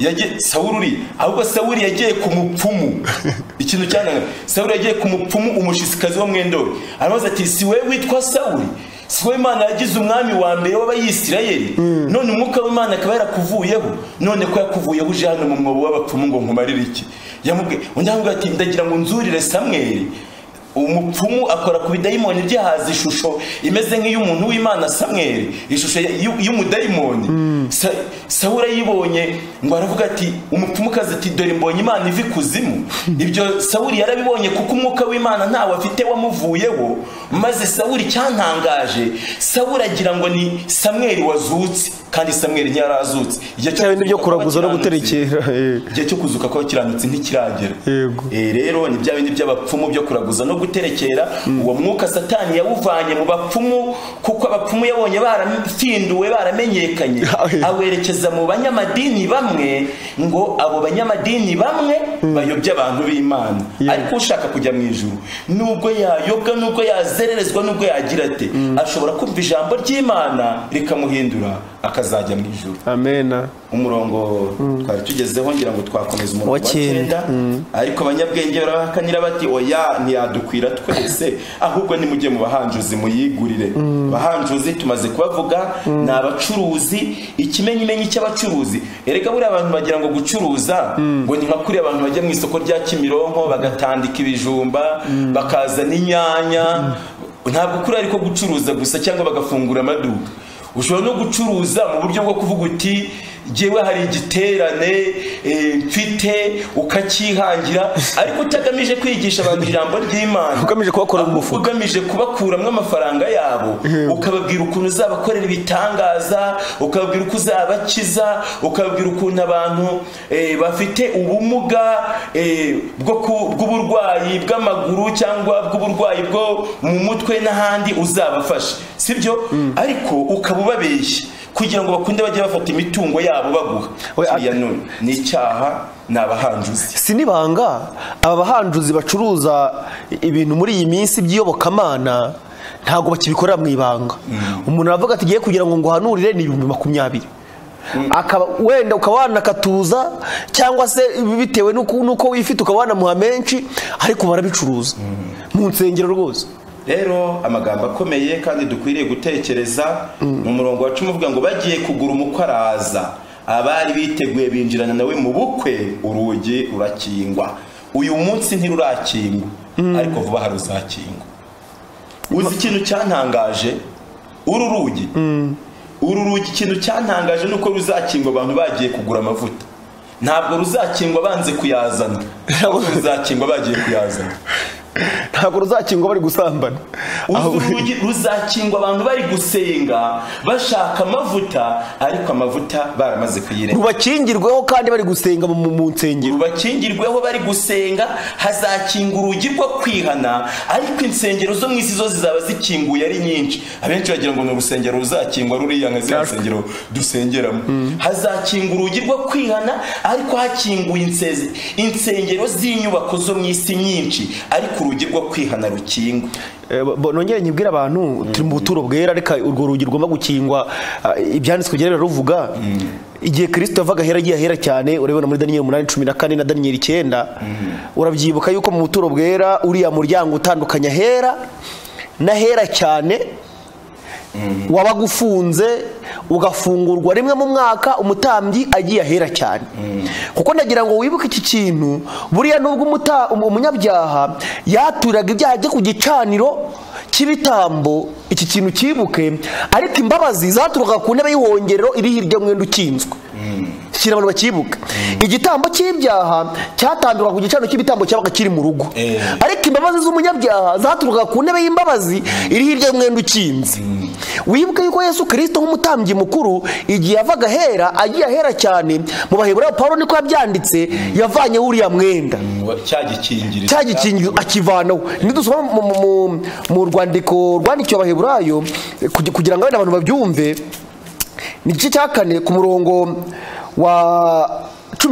ahubwo Sawuli yagiye ku mupfumu. Ikintu cyantangaje, Sawuli yagiye ku mupfumu umushishikazi wo mw'Endori, arabaza ati si wewe witwa Sawuli? Si wowe Imana yagize umwami wa mbere w'Abayisirayeli? None umwuka w'Imana akaba yarakuvuyeho, none ko yakuvuyeho uje hano mu mwobo w'abapfumu ngo nkumarire iki? Yamubwiye undi avuga ati ndagira ngo nzurire Samweli. Umupfumu akora ku bidayimoni byahaza ishusho imeze nk'iy'umuntu w'Imana Samweli, ishusho y'umudayimoni. Sawuli yibonye ngo aravuga ati umupfumu kaza ati dore mbonye Imana ivi kuzimu. Ibyo Sawuli yarabibonye kuko umwuka w'Imana ntawe afite wamuvuyeho. Maze Sawuli cyantangaje, Sawuli agira ngo ni Samweli wazutse, kandi Samweli ntiyarazutse. Igihe cyo kuraguza no guterekera, igihe cyo kuzuka ko kiranutse ntikiragera. Rero ni bya bindi by'abapfumu byo kuraguza no guterekera. Uwo mwuka Satani yawuvanye mu bapfumu kuko abapfumu yabonye barafinduwe baramenyekanye, awerekeza mu banyamadini bamwe, ngo abo banyamadini bamwe bayobya abantu b'Imana. Ariko ushaka kujya mu ijuru, nubwo yayobwa, nubwo yazererezwa, nubwo yagira ate, ashobora kumva ijambo ry'Imana rikamuhindura akazajya mu ijuru. Amena. Umurongo twari tugezeho ngira ngo twakomeza umurongo wa 9, ariko abanyabwenge barabakanira bati oya ntiyadukwira twese, ahubwo nimujye mu bahanjuzi muyigurire. Bahanjuzi tumaze kubavuga ni abacuruzi, ikimenyimenyi cy'abacuruzi. Erega buri abantu bagira ngo gucuruza ngo ni nka kuri abantu bajya mu isoko rya Kimironko bagatandika ibijumba bakazana inyanya. Ntabwo kuri ariko gucuruza gusa cyangwa bagafungura amaduka. Ushobora no gucuruza mu buryo bwo kuvuga uti jewe hari igiterane mfite, ukakihangira ariko utagamije kwigisha abantu ijambo ry'Imana, ugamije kubakora mu mufuka, ugamije kubakuramwe amafaranga yabo, ukababwira ukuntu uzabakorera ibitangaza, ukababwira uko uzabakiza, ukababwira ukuntu abantu bafite ubumuga bw'uburwayi bw'amaguru cyangwa bw'uburwayi bwo mu mutwe n'ahandi uzabafasha, sibyo? Ariko ukabubabeshya kugira ngo bakunde bajye bafata imitungo yabo baguha. Ni icyaha, ni abahanjuzi. Sinibanga aba bahanjuzi bacuruza ibintu muri iyi minsi by'iyobokamana ntabwo bakibikorera mu ibanga. Umuntu aravuga ati giye kugira ngo nguhanurire ni 20,000, akaba wenda ukawanakatuza cyangwa se bitewe nuko wifite ukabanamuha menshi, ariko barabicuruza mu nsengero rwose. Rero amagambo akomeye kandi dukwiriye gutekereza. Mu murongo wa 10 uvuga ngo bagiye kugura umukwe araza, abari biteguye binjirana nawe mu bukwe, urugi rurakingwa. Uyu munsi ntirurakingwa, ariko vuba haruzakingwa. Uzi ikintu cyantangaje? Uru rugi ikintu cyantangaje nuko ruzakingwa abantu bagiye kugura amavuta. Ntabwo ruzakingwa banze kuyazana, ruzakingwa bagiye kuyazana. Ntabwo ruzakingwa bari gusambana. Urugi ruzakingwa abantu bari gusenga bashaka amavuta, ariko amavuta baramaze kuyireka. Rubakingirweho kandi bari gusenga mu nsengero. Rubakingirweho bari gusenga, hazakinga urugi rwo kwihana, ariko insengero zo mu isi zo zizaba zikinguye ari nyinshi. Abenshi bagira ngo ni urusengero ruzakingwa ruriya nka ziriya nsengero dusengeramo. Hazakinga urugi rwo kwihana, ariko hakinguye insengero z'inyubako zo mu isi nyinshi, ariko urugi rwo kwihana rukingwa. Nongere nyibwira abantu turi mu buturo bwera, reka urwo rugi rugomba gukingwa. Ibyanditswe gerera ruvuga igihe Kristo yavaga hera agiye hera cyane. Urebona muri Daniel 8:14 na Daniel 9, urabyibuka yuko mu buturo bwera uriya muryango utandukanya hera na hera cyane wabaga ufunze ugafungurwa rimwe mu mwaka umutambyi agiye ahera cyane. Kuko ndagira ngo wibuke iki kintu, buriya nubwo umunyabyaha yaturaga ibyaha bye ku gicaniro cy'ibitambo, iki kintu cyibuke, ariko imbabazi zaturuka ku ntebe y'ihongerero iri hirya mwenda ukinzwe. kintu abantu bakibuka. Igitambo cy'ibyaha cyatandurwa ku gicaniro cy'ibitambo cyabaga kiri mu rugo, ariko imbabazi z'umunyabyaha zaturukaga ku ntebe y'imbabazi iri hirya y'umwenda ukinze. Wibuke yuko Yesu Kristo nk'umutambyi mukuru igihe yavaga ahera agiye ahera cyane, mu Baheburayo Pawulo niko yabyanditse, yavanye uriya mwenda cyagikingirizo akivanaho. Nidusoma mu rwandiko rwandikiwe Abaheburayo kugira ngo abantu babyumve, ni igice cya 4 ku murongo wa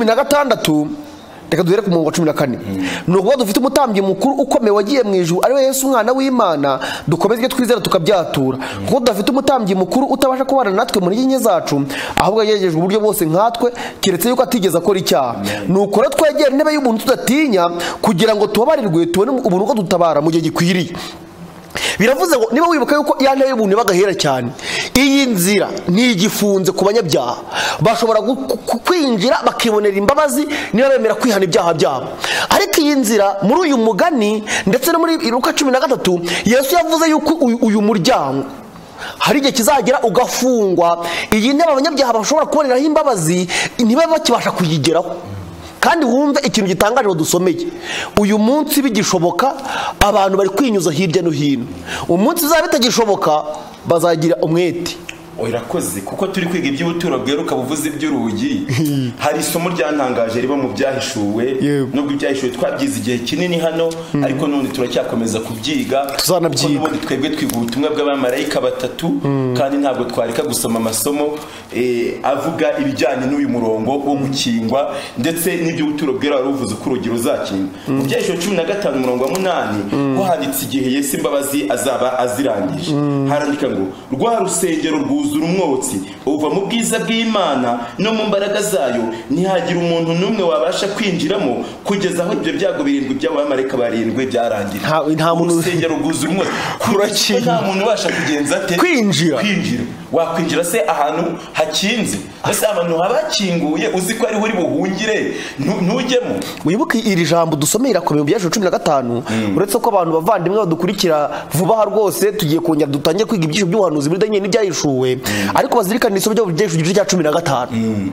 16, reka duhere ku murongo wa 14. Nuko dufite umutambyi mukuru ukomeye wagiye mu ijuru, ari we Yesu umwana w'Imana, dukomeze ibyo twizera tukabyatura. Kuko dufite umutambyi mukuru utabasha kubana natwe muri nke zacu, ahubwo yagejejwe uburyo bwose nkatwe, keretse yuko atigeze akora icyaha. Nuko rero twegera intebe y'ubuntu tudatinya, kugira ngo tubabarirwe, tubone ubuntu bwo dutabara mu gihe gikwiriye. Biravuze ngo niba wibuka yuko ya ntebe y'ubuntu bagahera cyane, iyi nzira ntigifunze ku banyabyaha, bashobora kwinjira bakibonera imbabazi niba bemera kwihana ibyaha byabo. Ariko iyi nzira muri uyu mugani ndetse no muri Luka 13, Yesu yavuze yuko uyu muryango hari igihe kizagera ugafungwa, iyi ntebe abanyabyaha bashobora kuboneraho imbabazi niba bakibasha kuyigeraho. Kandi wumve ikintu gitangaje dusomeye, uyu munsi bigishoboka abantu bari kwinyuza hirya no hino, umunsi uzaba bitagishoboka bazagira umwete. Irakoze kuko turi kwiga iby'ubuturo bweruka buvuze iby'urugi. Hari isomo ryantangaje riba mu byahishuwe, nubwo ibyahishuwe twabyize igihe kinini hano, ariko none turacyakomeza kubyiga, tuzanabyiga. Kuko twebwe twiga ubutumwa bw'abamarayika batatu, kandi ntabwo twareka gusoma amasomo avuga ibijyanye n'uyu murongo wo gukingwa ndetse n'iby'ubuturo bwera wari uvuze ko urugi ruzakinga. Mu byahishuwe 15 umurongo wa 8 ho handitse igihe Yesu imbabazi azaba azirangije. Harandika ngo rwa rusengero rwuzura umwotsi uva mu bwiza bw'Imana no mu mbaraga zayo, ntihagira umuntu n'umwe wabasha kwinjiramo kugeza aho ibyo byago 7 by'abamarayika 7 byarangira. Nta muntu urusengero rwuzura umwotsi, nta muntu ubasha kugenza ate kwinjira. Wakwinjira se ahantu hakinze? Ese abantu habakinguye uzi ko ari uri buhungire ntujyemo? Wibuke iri jambo dusomera ku 15, uretse ko abantu bavandimwe badukurikira vuba rwose, tugiye kongera dutangiye kwiga ibyisho by'ubuhanuzi muri Daniel n'ibyahishuwe, ariko bazirikana isomo ryo igice cya 15.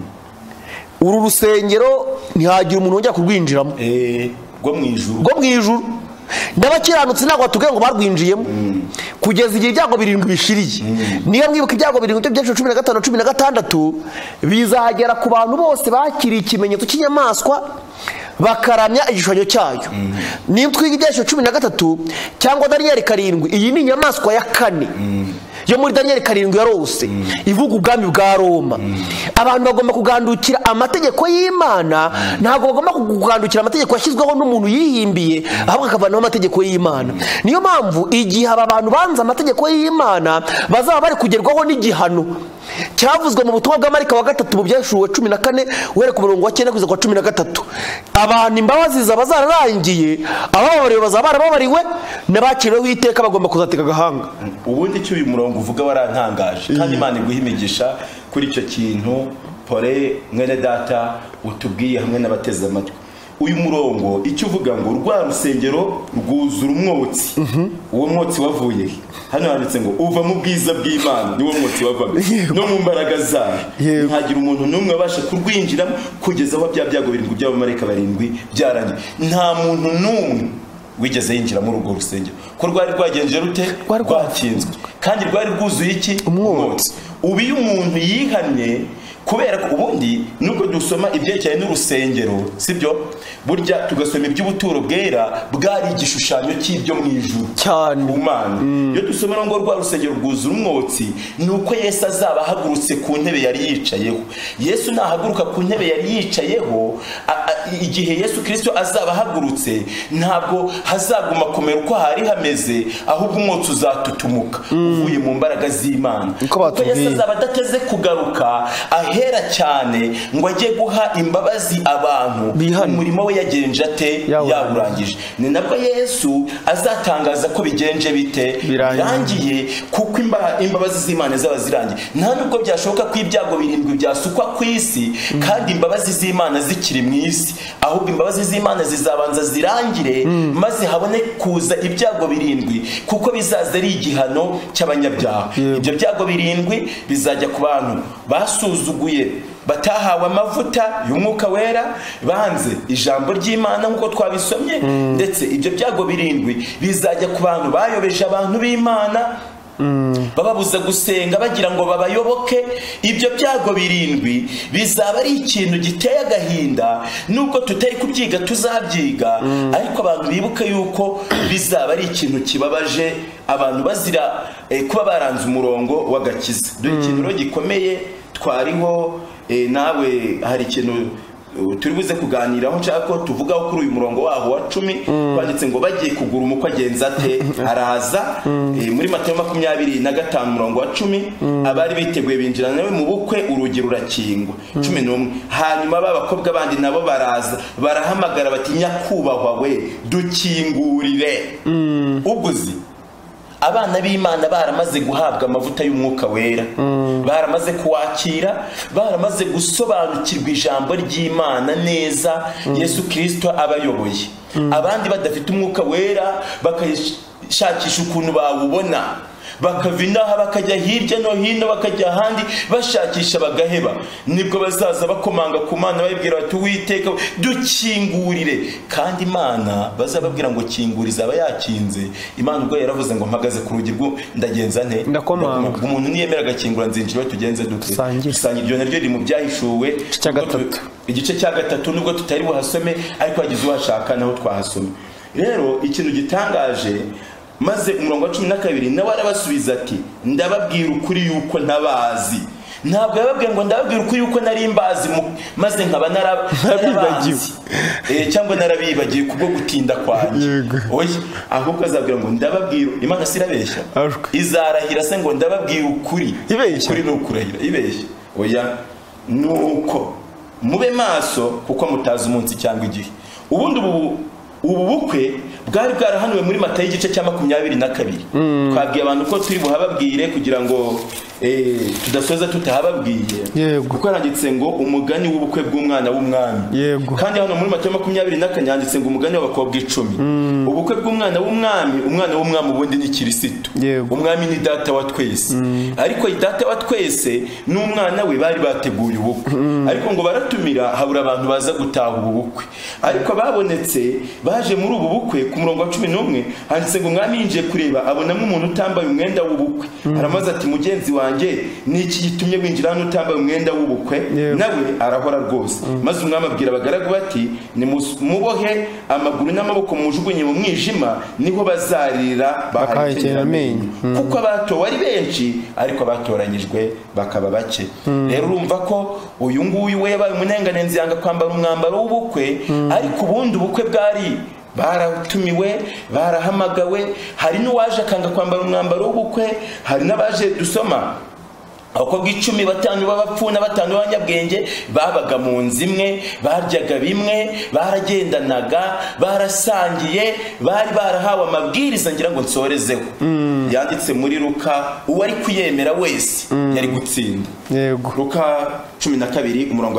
Uru rusengero ntihagira umuntu wongera kurwinjiramo, rwo mu ijuru. N'abakiranutsi ntabwo batubwiye ngo barwinjiyemo kugeza igihe ibyago 7 bishiriye. Niyo mwibuka ibyago 7 byo 15 16 bizahagera ku bantu bose bakiriye ikimenyetso cy'inyamaswa bakaramya igishushanyo cyayo. Niyo twiga ibyasho 13 cyangwa Daniel 7, iyi ni inyamaswa ya 4 yo muri Daniel 7 yarose ivuga ubwami bwa Roma. Abantu bagomba kugandukira amategeko y'Imana, ntabwo bagomba kugandukira amategeko yashyizweho n'umuntu yihimbiye, ahubwo akavanaho amategeko y'Imana. Niyo mpamvu igihe aba bantu banze amategeko y'Imana bazaba bari kugerwaho n'igihano cyavuzwe mu butumwa bw'Amarika wa 3 mu byashuwe 14 uhere ku murongo wa 9 kugeza kwa 13. Abantu imbabazi zaba zararangiye, ababariwe bazaba barababariwe, n'abakiriweho iteka bagomba kuzateka agahanga. Ubundi cyo uyu murongo uvuga warantangaje, kandi Imana iguha imigisha kuri icyo kintu. Pole mwene data utubwiye hamwe n'abateze amatwi. Uyu murongo icyo uvuga ngo rwa rusengero rwuzura umwotsi, uwo mwotsi wavuye hano handitse ngo uva mu bwiza bw'Imana, niwo mwotsi wavaga no mu mbaraga zayo, ntagira umuntu n'umwe wabasha kurwinjiramo kugeza aho bya byago 7 by'abamarayika 7 byarangiye. Nta muntu n'umwe wigeze yinjira muri urwo rusengero, ko rwari rwagenje rute, rwakinzwe, kandi rwari rwuzuye iki, umwotsi. Ubu iyo umuntu yihannye, kubera ko ubundi nuko dusoma ibyerekeye n'urusengero, sibyo? Burya tugasoma iby'ubuturo bwera bwari igishushanyo cy'ibyo mu ijuru cyane Imana. Iyo dusoma ngo rwa rusengero rwuzura umwotsi, nuko Yesu azaba ahagurutse ku ntebe yari yicayeho. Yesu nahaguruka ku ntebe yari yicayeho, igihe Yesu Kristo azaba ahagurutse, ntabwo hazaguma komera uko hari hameze, ahubwo umwotsi uzatutumuka uvuye mu mbaraga z'Imana. Kuko Yesu azaba adateze kugaruka ahera cyane ngo ajye guha imbabazi abantu, umurimo we yagenje ate, yawurangije. Ni nabwo Yesu azatangaza ko bigenje bite, birangiye, kuko imbabazi z'Imana zaba zirangiye. Nta nubwo byashoboka ko ibyago 7 byasukwa ku isi kandi imbabazi z'Imana zikiri mu isi, ahubwo imbabazi z'Imana zizabanza zirangire, maze habone kuza ibyago 7, kuko bizaza ari igihano cy'abanyabyaha. Ibyo byago 7 bizajya ku bantu basuzuguye batahawe amavuta y'umwuka wera, banze ijambo ry'Imana nk'uko twabisomye, ndetse ibyo byago birindwi bizajya ku bantu bayobeje abantu b'Imana, bababuza gusenga bagira ngo babayoboke. Ibyo byago birindwi bizaba ari ikintu giteye agahinda, nubwo tutari kubyiga tuzabyiga, ariko abantu bibuke yuko bizaba ari ikintu kibabaje, abantu bazira kuba baranze umurongo w'agakiza. Dore ikintu rero gikomeye twariho, nawe hari ikintu turi buze kuganiraho nshaka ko tuvugaho kuri uyu murongo waho wa 10, banditse ngo bagiye kugura umukwe agenza ate, araza. Muri Matayo 25 murongo wa 10, abari biteguye binjirana nawe mu bukwe, urugi rurakingwa. 11, hanyuma b'abakobwa bandi nabo baraza, barahamagara bati nyakubahwa we dukingurire. Uguzi abana b'Imana baramaze guhabwa amavuta y'umwuka wera, baramaze kuwakira, baramaze gusobanukirwa ijambo ry'Imana neza, Yesu Kristo abayoboye. Abandi badafite umwuka wera bakashakisha ukuntu bawubona, bakava inaha bakajya hirya no hino, bakajya ahandi bashakisha bagaheba. Nibwo bazaza bakomanga ku Mana babibwira bati Uwiteka dukingurire, kandi Imana bazababwira ngo kinguriza aba yakinze. Imana ubwo yaravuze ngo mpagaze ku rugi rwo ndagenza nte, ndakomanga. Umuntu niyemera agakingura nzinjira, tugenze dute? Sangira. Iryo naryo riri mu byahishuwe igice cya 3, nubwo tutari buhasome, ariko hagize uhashaka naho twahasome. Rero ikintu gitangaje, maze umurongo wa 12 nawe arabasubiza ati ndababwira ukuri yuko ntabazi. Ntabwo yababwiye ngo ndababwira ukuri yuko nari mbazi maze nkaba narabibagiwe cyangwa narabibagiye kubwo gutinda kwanjye. Oya, ahubwo azabwira ngo ndababwira. Imana sirabeshya, izarahira se ngo ndababwira ukuri. Ukuri ni ukurahira, ibeshya. Oya, nuko mube maso kuko mutazi umunsi cyangwa igihe. Ubundi ubu bukwe bwari bwarahanuwe muri Matayo igice cya 22. Twabwiye abantu ko turi buhababwire kugira ngo tudasoza tutahababwiye, kuko handitse ngo umugani w'ubukwe bw'umwana w'umwami. Kandi hano muri Matayo 24 handitse ngo umugani w'abakobwa 10. Ubukwe bw'umwana w'umwami, umwana w'umwami ubundi ni Kristo. Umwami ni data wa twese, ariko data wa twese n'umwana we bari bateguye ubukwe, ariko ngo baratumira habura abantu baza gutaha ubu bukwe. Ariko babonetse baje muri ubu bukwe, ku murongo wa 11 handitse ngo umwami yinjiye kureba abonamo umuntu utambaye umwenda w'ubukwe. Aramaze ati mugenzi wanjye ni iki gitumye winjira hano utambaye umwenda w'ubukwe? Nawe arahora rwose. Maze umwami abwira abagaragu bati nimubohe amaguru n'amaboko mujugunye mu mwijima, niho bazarira bahakera amenyo, kuko abatowe ari benshi ariko abatoranyijwe bakaba bake. Rero urumva ko uyu nguyu we yabaye umunenganenzi, yanga kwambara umwambaro w'ubukwe, ariko ubundi ubukwe bwari baratumiwe, barahamagawe. Hari n'uwaje akanga kwambara umwambaro w'ubukwe, hari n'abaje dusoma abakobwa 10, 5 b'abapfu na 5 b'abanyabwenge babaga mu nzu imwe, baryaga bimwe, baragendanaga, barasangiye, bari barahawe amabwiriza ngira ngo nsorezeho. Yanditse muri Luka, uwari kuyemera wese yari gutsinda. Luka 12 umurongo wa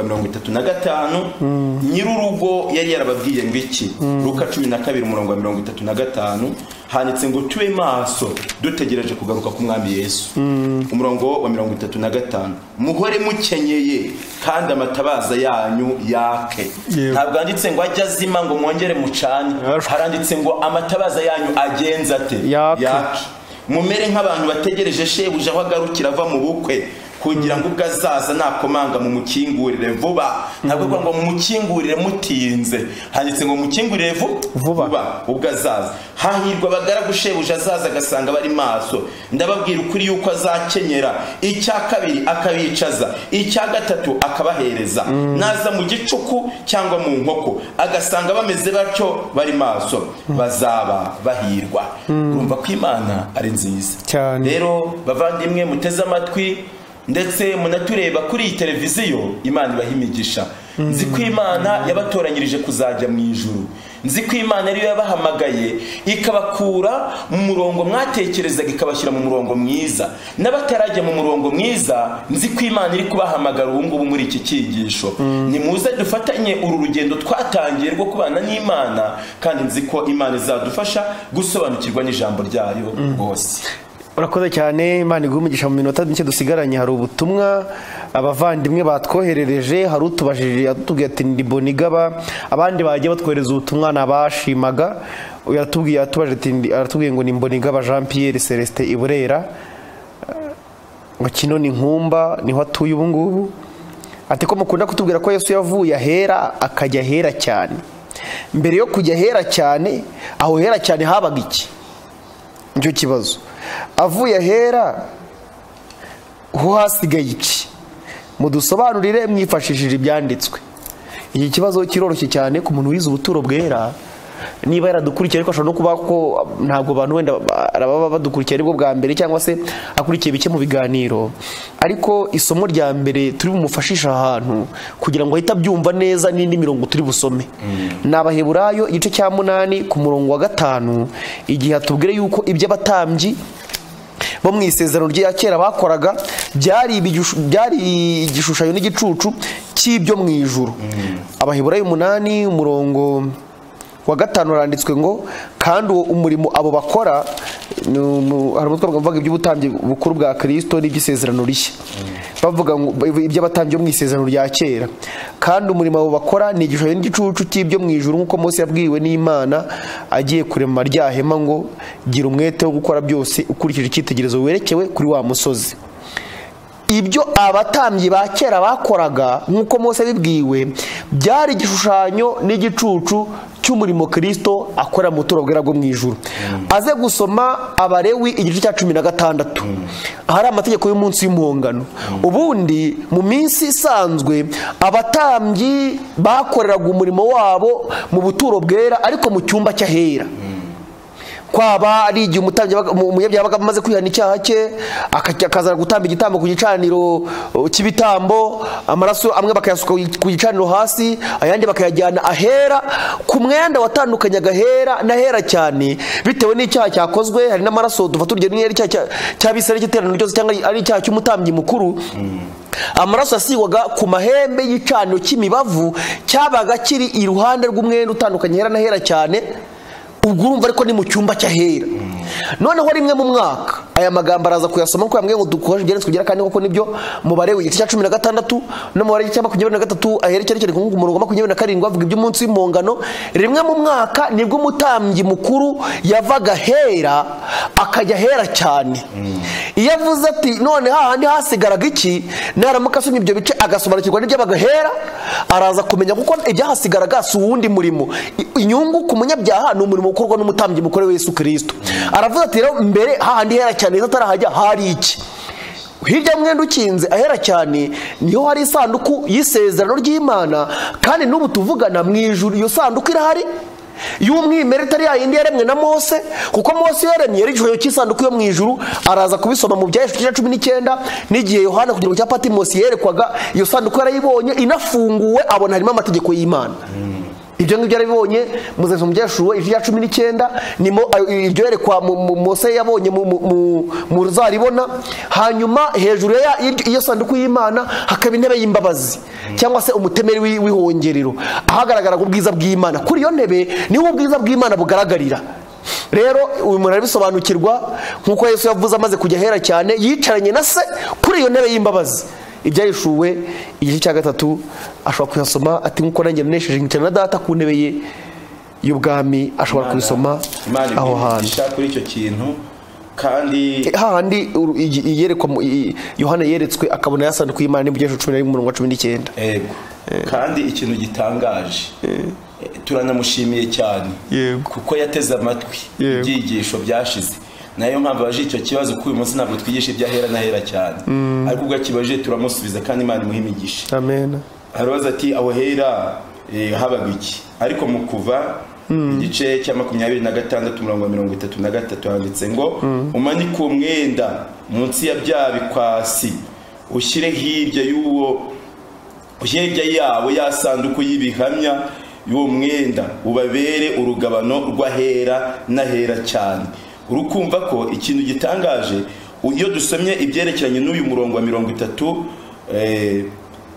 35, nyirurugo yari yarababwiye ngo iki? Luka 12 umurongo wa 35 handitse ngo tube maso dutegereje kugaruka ku mwami Yesu. Umurongo wa 35, muhore mukenyeye kandi amatabaza yanyu yake. Ntabwo handitse ngo ajya azima ngo mwongere mucane, haranditse ngo amatabaza yanyu agenza ate, yake. Mumere nk'abantu bategereje shebuja aho agarukira ava mu bukwe, kugira ngo ubwo azaza nakomanga mu mukingurire vuba. Ntabwo ngo mu mukingurire mutinze, handitse ngo mukingurire vuba ubwo azaza. Hahirwa abagaragu shebuja azaza agasanga bari maso. Ndababwira ukuri yuko azakenyera, icya kabiri akabicaza, icya gatatu akabahereza. Naza mu gicuku cyangwa mu nkoko agasanga bameze batyo bari maso, bazaba bahirwa. Urumva ko Imana ari nziza cyane. Rero bavandimwe muteze amatwi ndetse munatureba kuri iyi televiziyo, Imana ibaha imigisha. Nzi ko Imana yabatoranyirije kuzajya mu ijuru. Nzi ko Imana ariyo yabahamagaye ikabakura mu murongo mwatekerezaga ikabashyira mu murongo mwiza. N'abatarajya mu murongo mwiza, nzi ko Imana iri kubahamagara ubu ngubu muri iki cyigisho. Nimuze dufatanye uru rugendo twatangiye rwo kubana n'Imana, kandi nzi ko Imana izadufasha gusobanukirwa n'ijambo ryayo rwose. urakoze cyane. Imana iguhe umugisha. Mu minota mike dusigaranye hari ubutumwa abavandimwe batwoherereje. Hari utubajije atubwiye ati ndi Bonigaba, abandi bagiye batwohereza ubutumwa nabashimaga. Yatubwiye aratubwiye ngo ni Mbonigaba Jean Pierre Celestin Iburera, ngo kino ni Nkumba niho atuye ubu ngubu. Ati ko mukunda kutubwira ko Yesu yavuye ahera akajya ahera cyane. Mbere yo kujya ahera cyane, aho hera cyane habaga iki? Nicyo kibazo. Avuye ahera ho hasigaye iki? Mudusobanurire mwifashishije ibyanditswe. Iki kibazo kiroroshye cyane ku muntu wize ubuturo bwera. Niba yaradukurikiye ariko ashobora no kuba ko ntabwo abantu wenda baba badukurikiye aribwo bwa mbere cyangwa se akurikiye bike mu biganiro, ariko isomo rya mbere turi bumufashisha ahantu kugira ngo ahita byumva neza n'indi mirongo turi busome. N'Abaheburayo igice cya 8 ku murongo wa 5, igihe atubwire yuko ibyo abatambyi bo mu isezerano rya kera bakoraga byari igishushanyo n'igicucu cy'ibyo mu ijuru. Abaheburayo 8 umurongo wa 5 uranditswe ngo kandi umurimo abo bakora hari umutwe bavuga iby'ubutambyi bukuru bwa Kristo n'iby'isezerano rishya, bavuga ngo iby'abatambyi bo mu isezerano rya kera, kandi umurimo abo bakora ni igishushanyo n'igicucu cy'ibyo mu ijuru, nk'uko Mose yabwiwe n'Imana agiye kurema rya hema ngo gira umwete wo gukora byose ukurikije icyitegererezo werekewe kuri wa musozi. Ibyo abatambyi ba kera bakoraga nk'uko Mose yabibwiwe byari igishushanyo n'igicucu cy'umurimo Kristo akora mu buturo bwera bwo mu ijuru. Aze gusoma Abalewi igice cya 16, ahari amategeko y'umunsi w'impongano. Ubundi mu minsi isanzwe abatambyi bakoreraga umurimo wabo mu buturo bwera ariko mu cyumba cy'ahera. Kwaba ari igihe umunyabyaha yabaga amaze kwihana icyaha cye, akazana gutamba igitambo ku gicaniro cy'ibitambo, amaraso amwe bakayasuka ku gicaniro hasi, ayandi bakayajyana ahera ku mwenda watandukanyaga ahera n'ahera cyane bitewe n'icyaha cyakozwe. Hari n'amaraso dufata urugero n'iyari cy'abisirayeli cy'iteraniro ryose cyangwa ari icyaha cy'umutambyi mukuru. Amaraso asigwaga ku mahembe y'icaniro cy'imibavu cyabaga kiri iruhande rw'umwenda utandukanye ahera n'ahera cyane. Ubwo urumva ariko ni mu cyumba cy'ahera. Noneho rimwe mu mwaka aya magambo araza kuyasoma ko yambwiye ngo dukoje ibyanditswe kugira kandi koko nibyo mu Balewi igice cya 16 no mu Balewi cya 23 aherekera ku murongo 27 avuga iby'umunsi w'impongano. Rimwe mu mwaka nibwo umutambyi mukuru yavaga ahera akajya ahera cyane. Iyo avuze ati none hahandi hasigaraga iki, naramuka asomye ibyo bice agasobanukirwa n'ibyabaga ahera, araza kumenya kuko ibyahasigaraga si uwundi murimo. Inyungu ku munyabyaha ni umurimo ukorwa n'umutambyi mukuru Yesu Kristo. Aravuze ati rero mbere hahandi hera cyane atarahajya hari iki? Hirya mwenda ukinze ahera cyane niho hari isanduku y'isezerano ry'Imana, kandi n'ubu tuvugana mu ijuru iyo sanduku irahari y'umwimerere itari yayindi yaremwe na Mose, kuko Mose yaremye yari igishushanyo cy'isanduku yo mu ijuru. Araza kubisoma mu bya 19 n'igihe Yohana kugira ngo cya Patmos yerekwaga iyo sanduku yarayibonye inafunguwe, abona harimo amategeko y'Imana. Ibyo ngibyo yarabibonye muzasoma byashuwe igice cya 19 nimo ibyo yerekwa Mose yabonye mu ruzaribona. Hanyuma hejuru iyo sanduku y'Imana hakaba intebe y'imbabazi cyangwa se umutemeri w'ihongerero, ahagaragara ubwiza bw'Imana. Kuri iyo ntebe niho ubwiza bw'Imana bugaragarira. Rero uyu muntu arabisobanukirwa nk'uko Yesu yavuze amaze kujya ahera cyane, yicaranye na se kuri iyo ntebe y'imbabazi. Ibyayishuwe igice cya 3 ashobora kuyasoma ati nkuko nanjye nesheje nkicana na data ku ntebe ye y'ubwami, ashobora kubisoma aho hantu kuri icyo kintu. Kandi hahandi yerekwa Yohana yeretswe akabona yasanduku y'Imana n'ibyo 11:19. Yego. Kandi ikintu gitangaje turanamushimiye cyane kuko yateze amatwi ibyigisho byashize. Nayo mpamvu baje icyo kibazo ku uyu munsi ntabwo twigisha ibyahera n'ahera cyane, ariko ubwo kibaje turamusubiza kandi Imana imuhimigisha. Amen. Harabaza ati aho hera habaga iki? Ariko mu Kuva igice cya 26 umurongo 33 handitse ngo umanike umwenda munsi ya bya bikwasi, ushyire hirya yabo ya sanduku y'ibihamya y'uwo mwenda, ubabere urugabano rw'ahera n'ahera cyane. Urukumva ko ikintu gitangaje iyo dusomye ibyerekeranye n'uyu murongo wa 34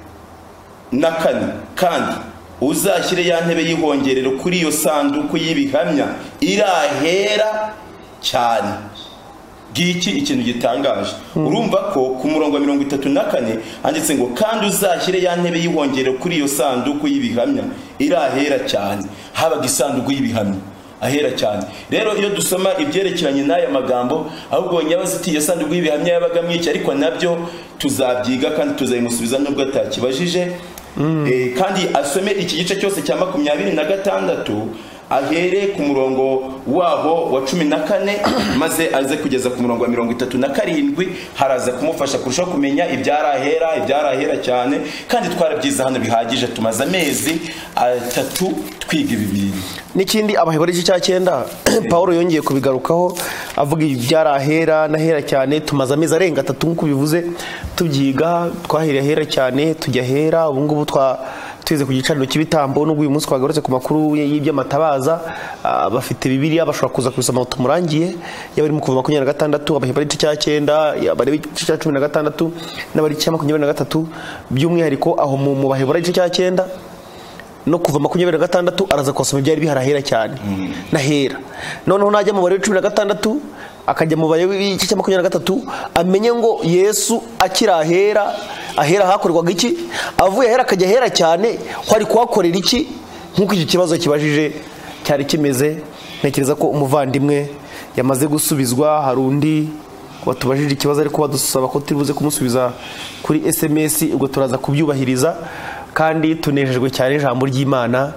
kandi uzashyire ya ntebe y'ihongerero kuri iyo sanduku y'ibihamya irahera cyane. ngiki ikintu gitangaje. Urumva ko ku murongo wa 34 handitse ngo kandi uzashyire ya ntebe y'ihongero kuri iyo sanduku y'ibihamya irahera cyane. Habaga isanduku y'ibihamya ahera cyane. Rero iyo dusoma ibyerekeranye n'aya magambo, ahubwo nyabaziti iyo sanduku y'ibihamya yabaga mwiki, ariko nabyo tuzabyiga kandi tuzayimusubiza nubwo atakibajije. Kandi asome iki gice cyose cya 26 ahere ku murongo waho wa 14 maze aze kugeza ku murongo wa 37, haraza kumufasha kurushaho kumenya ibyarahera cyane. Kandi twarabyiza hano bihagije, tumaze amezi 3 twiga ibibiri. N'ikindi Abaheburayo igice cya 9 Paulo yongeye kubigarukaho avuga ibyarahera n'ahera cyane. Tumaze amezi arenga 3 nkuko bivuze tubyiga, twahera ahera cyane tujya hera. Ubu ngubu twize ku gicaniro cy'ibitambo, n'ubwo uyu munsi twagarutse ku makuru y'iby'amatabaza. Bafite Bibiliya bashobora kuza kubisoma tumurangiye, yabari mu kuva 26 Abaheburayo igice cya 9, yabari igice cya 16 n'abari igice cya 23, by'umwihariko aho mu Baheburayo igice cya 9 no kuva 26 araza kwasoma byari biharahera cyane nahera. Noneho najya mu Baheburayo 16 akajya mu Baheburayo igice cya 23 amenye ngo Yesu akirahera hakorwaga iki, avuye ahera akajya ahera cyane, ko ari kuhakorera iki. Nk'uko iki kibazo kibajije cyari kimeze, ntekereza ko umuvandimwe yamaze gusubizwa. Hari undi watubajije ikibazo ariko badusaba ko turibuze kumusubiza kuri SMS, ubwo turaza kubyubahiriza. Kandi tunejejwe cyane ijambo ry'Imana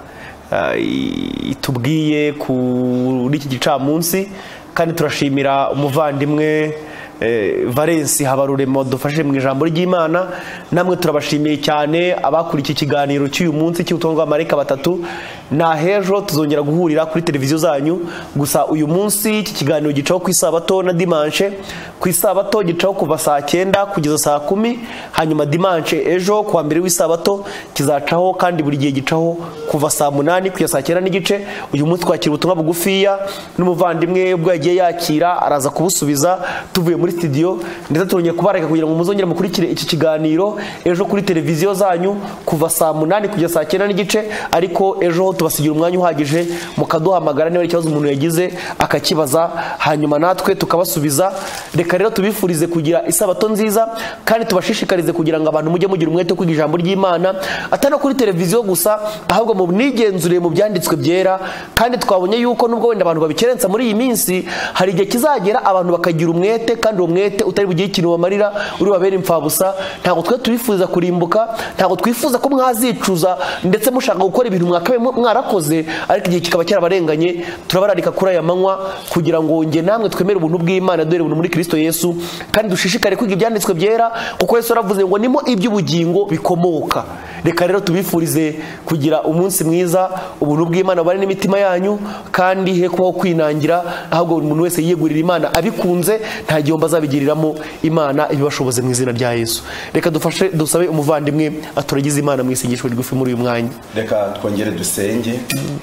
itubwiye kuri iki gicamunsi, kandi turashimira umuvandimwe Valence Habarurema dufashe mu ijambo ry'Imana. Namwe turabashimiye cyane abakurikiye ikiganiro cy'uyu munsi cy'ubutumwa bw'abamarayika batatu. Na hejo tuzongera guhurira kuri televiziyo zanyu. Gusa uyu munsi iki kiganiro gicaho ku isabato na dimanche. Ku isabato gicaho kuva saa 9 kugeza saa 10, hanyuma dimanche ejo kuwa mbere w'isabato kizacaho, kandi buri gihe gicaho kuva saa 8 kugeza saa 9 n'igice. Uyu munsi twakira ubutumwa bugufiya n'umuvandimwe ubwo yagiye yakira araza kubusubiza tuvuye muri studio, ndetse turongeye kubareka kugira ngo muzongere mukurikire iki kiganiro ejo kuri televiziyo zanyu kuva saa 8 kugeza saa 9 n'igice. Ariko ejo tubasigira umwanya uhagije mukaduhamagara niba ikibazo umuntu yagize akakibaza, hanyuma natwe tukabasubiza. Reka rero tubifurize kugira isabato nziza, kandi tubashishikarize kugira ngo abantu mujye mugira umwete kwiga ijambo ry'Imana, atari kuri televiziyo gusa, ahubwo mu nigenzure mu byanditswe byera. Kandi twabonye yuko nubwo wenda abantu babikerensa muri iyi minsi, hari igihe kizagera abantu bakagira umwete, kandi uwo mwete utari bugiye ikintu wamarira uri babera imfabusa. Ntabwo twe tubifuza kurimbuka, ntabwo twifuza ko mwazicuza ndetse mushaka gukora ibintu mwakabe mwarakoze, ariko igihe kikaba cyarabarenganye. Turabararika kuri aya manywa kugira ngo nge namwe twemere ubuntu bw'Imana, dore ubuntu muri Kristo Yesu, kandi dushishikare kwiga ibyanditswe byera, kuko Yesu yaravuze ngo nimo iby'ubugingo bikomoka. Reka rero tubifurize kugira umunsi mwiza, ubuntu bw'Imana bari n'imitima yanyu, kandi he kubaho kwinangira, ahubwo buri muntu wese yiyegurira Imana abikunze, nta gihombo azabigiriramo. Imana ibibashoboze mu izina rya Yesu. Reka dusabe umuvandimwe aturagize Imana mu isengesho rigufi muri uyu mwanya. Reka twongere dusenge.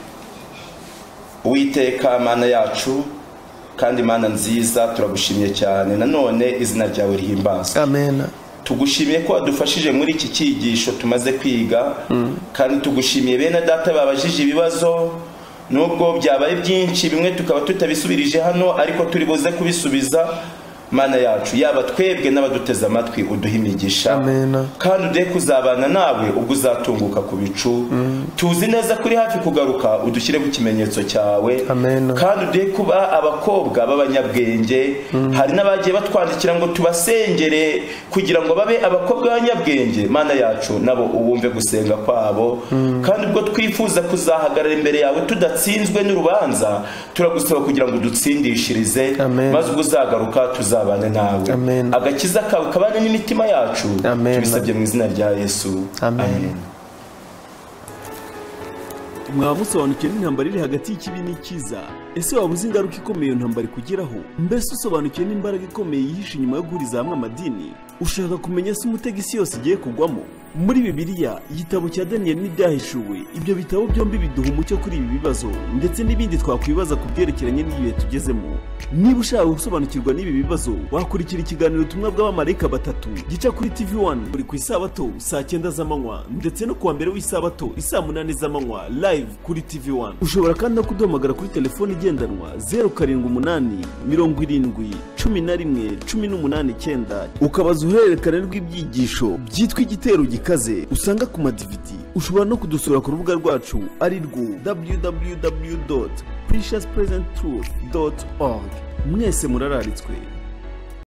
Uwiteka Mana yacu kandi Mana nziza, turagushimiye cyane, nanone izina ryawe rihimbazwe. Amen. Tugushimiye ko wadufashije muri iki cyigisho tumaze kwiga, kandi tugushimiye bene data babajije ibibazo, nubwo byabaye byinshi bimwe tukaba tutabisubirije hano, ariko turi buze kubisubiza. Mana yacu, yaba twebwe n'abaduteze amatwi uduhe imigisha, kandi uduhe kuzabana nawe ubwo uzatunguka ku bicu. Tuzi neza kuri hafi kugaruka, udushyire ku kimenyetso cyawe, kandi uduhe kuba abakobwa b'abanyabwenge. Hari n'abagiye batwandikira ngo tubasengere kugira ngo babe abakobwa b'abanyabwenge. Mana yacu, nabo uwumve gusenga kwabo, kandi ubwo twifuza kuzahagarara imbere yawe tudatsinzwe n'urubanza, turagusaba kugira ngo udutsindishirize, maze ubwo uzagaruka tuzabane nawe. Agakiza kawe kabane n'imitima yacu, tubisabye mu izina rya Yesu. Amen. Mwaba musobanukiwe n'intambara iri hagati y'ikibi n'ikiza? Ese waba uzi ingaruka ikomeye iyo ntambara ikugeraho? Mbese usobanukiwe n'imbaraga ikomeye yihishe inyuma yo guhuriza hamwe amadini? Ushaka kumenya se umutego isi yose igiye kugwamo? Muri Bibiliya, igitabo cya Daniyeli n'ibyahishuwe, ibyo bitabo byombi biduha umucyo kuri ibi bibazo ndetse n'ibindi twakwibaza ku byerekeranye n'ibihe tugezemo. Niba ushaka gusobanukirwa n'ibi bibazo, wakurikira ikiganiro ubutumwa bw'abamarayika batatu gica kuri TV1 buri ku isabato saa 9 z'amanywa, ndetse no kuwa mbere w'isabato isaa 8 z'amanywa live kuri TV1. Ushobora kandi no kuduhamagara kuri telefone igendanwa 0780701118 ukabaza uruhererekane rw'ibyigisho byitwa igitero gikaze usanga ku madividi. Ushobora no kudusura ku rubuga rwacu ari rwo www.preciouspresenttruth.org. mwese murararitswe.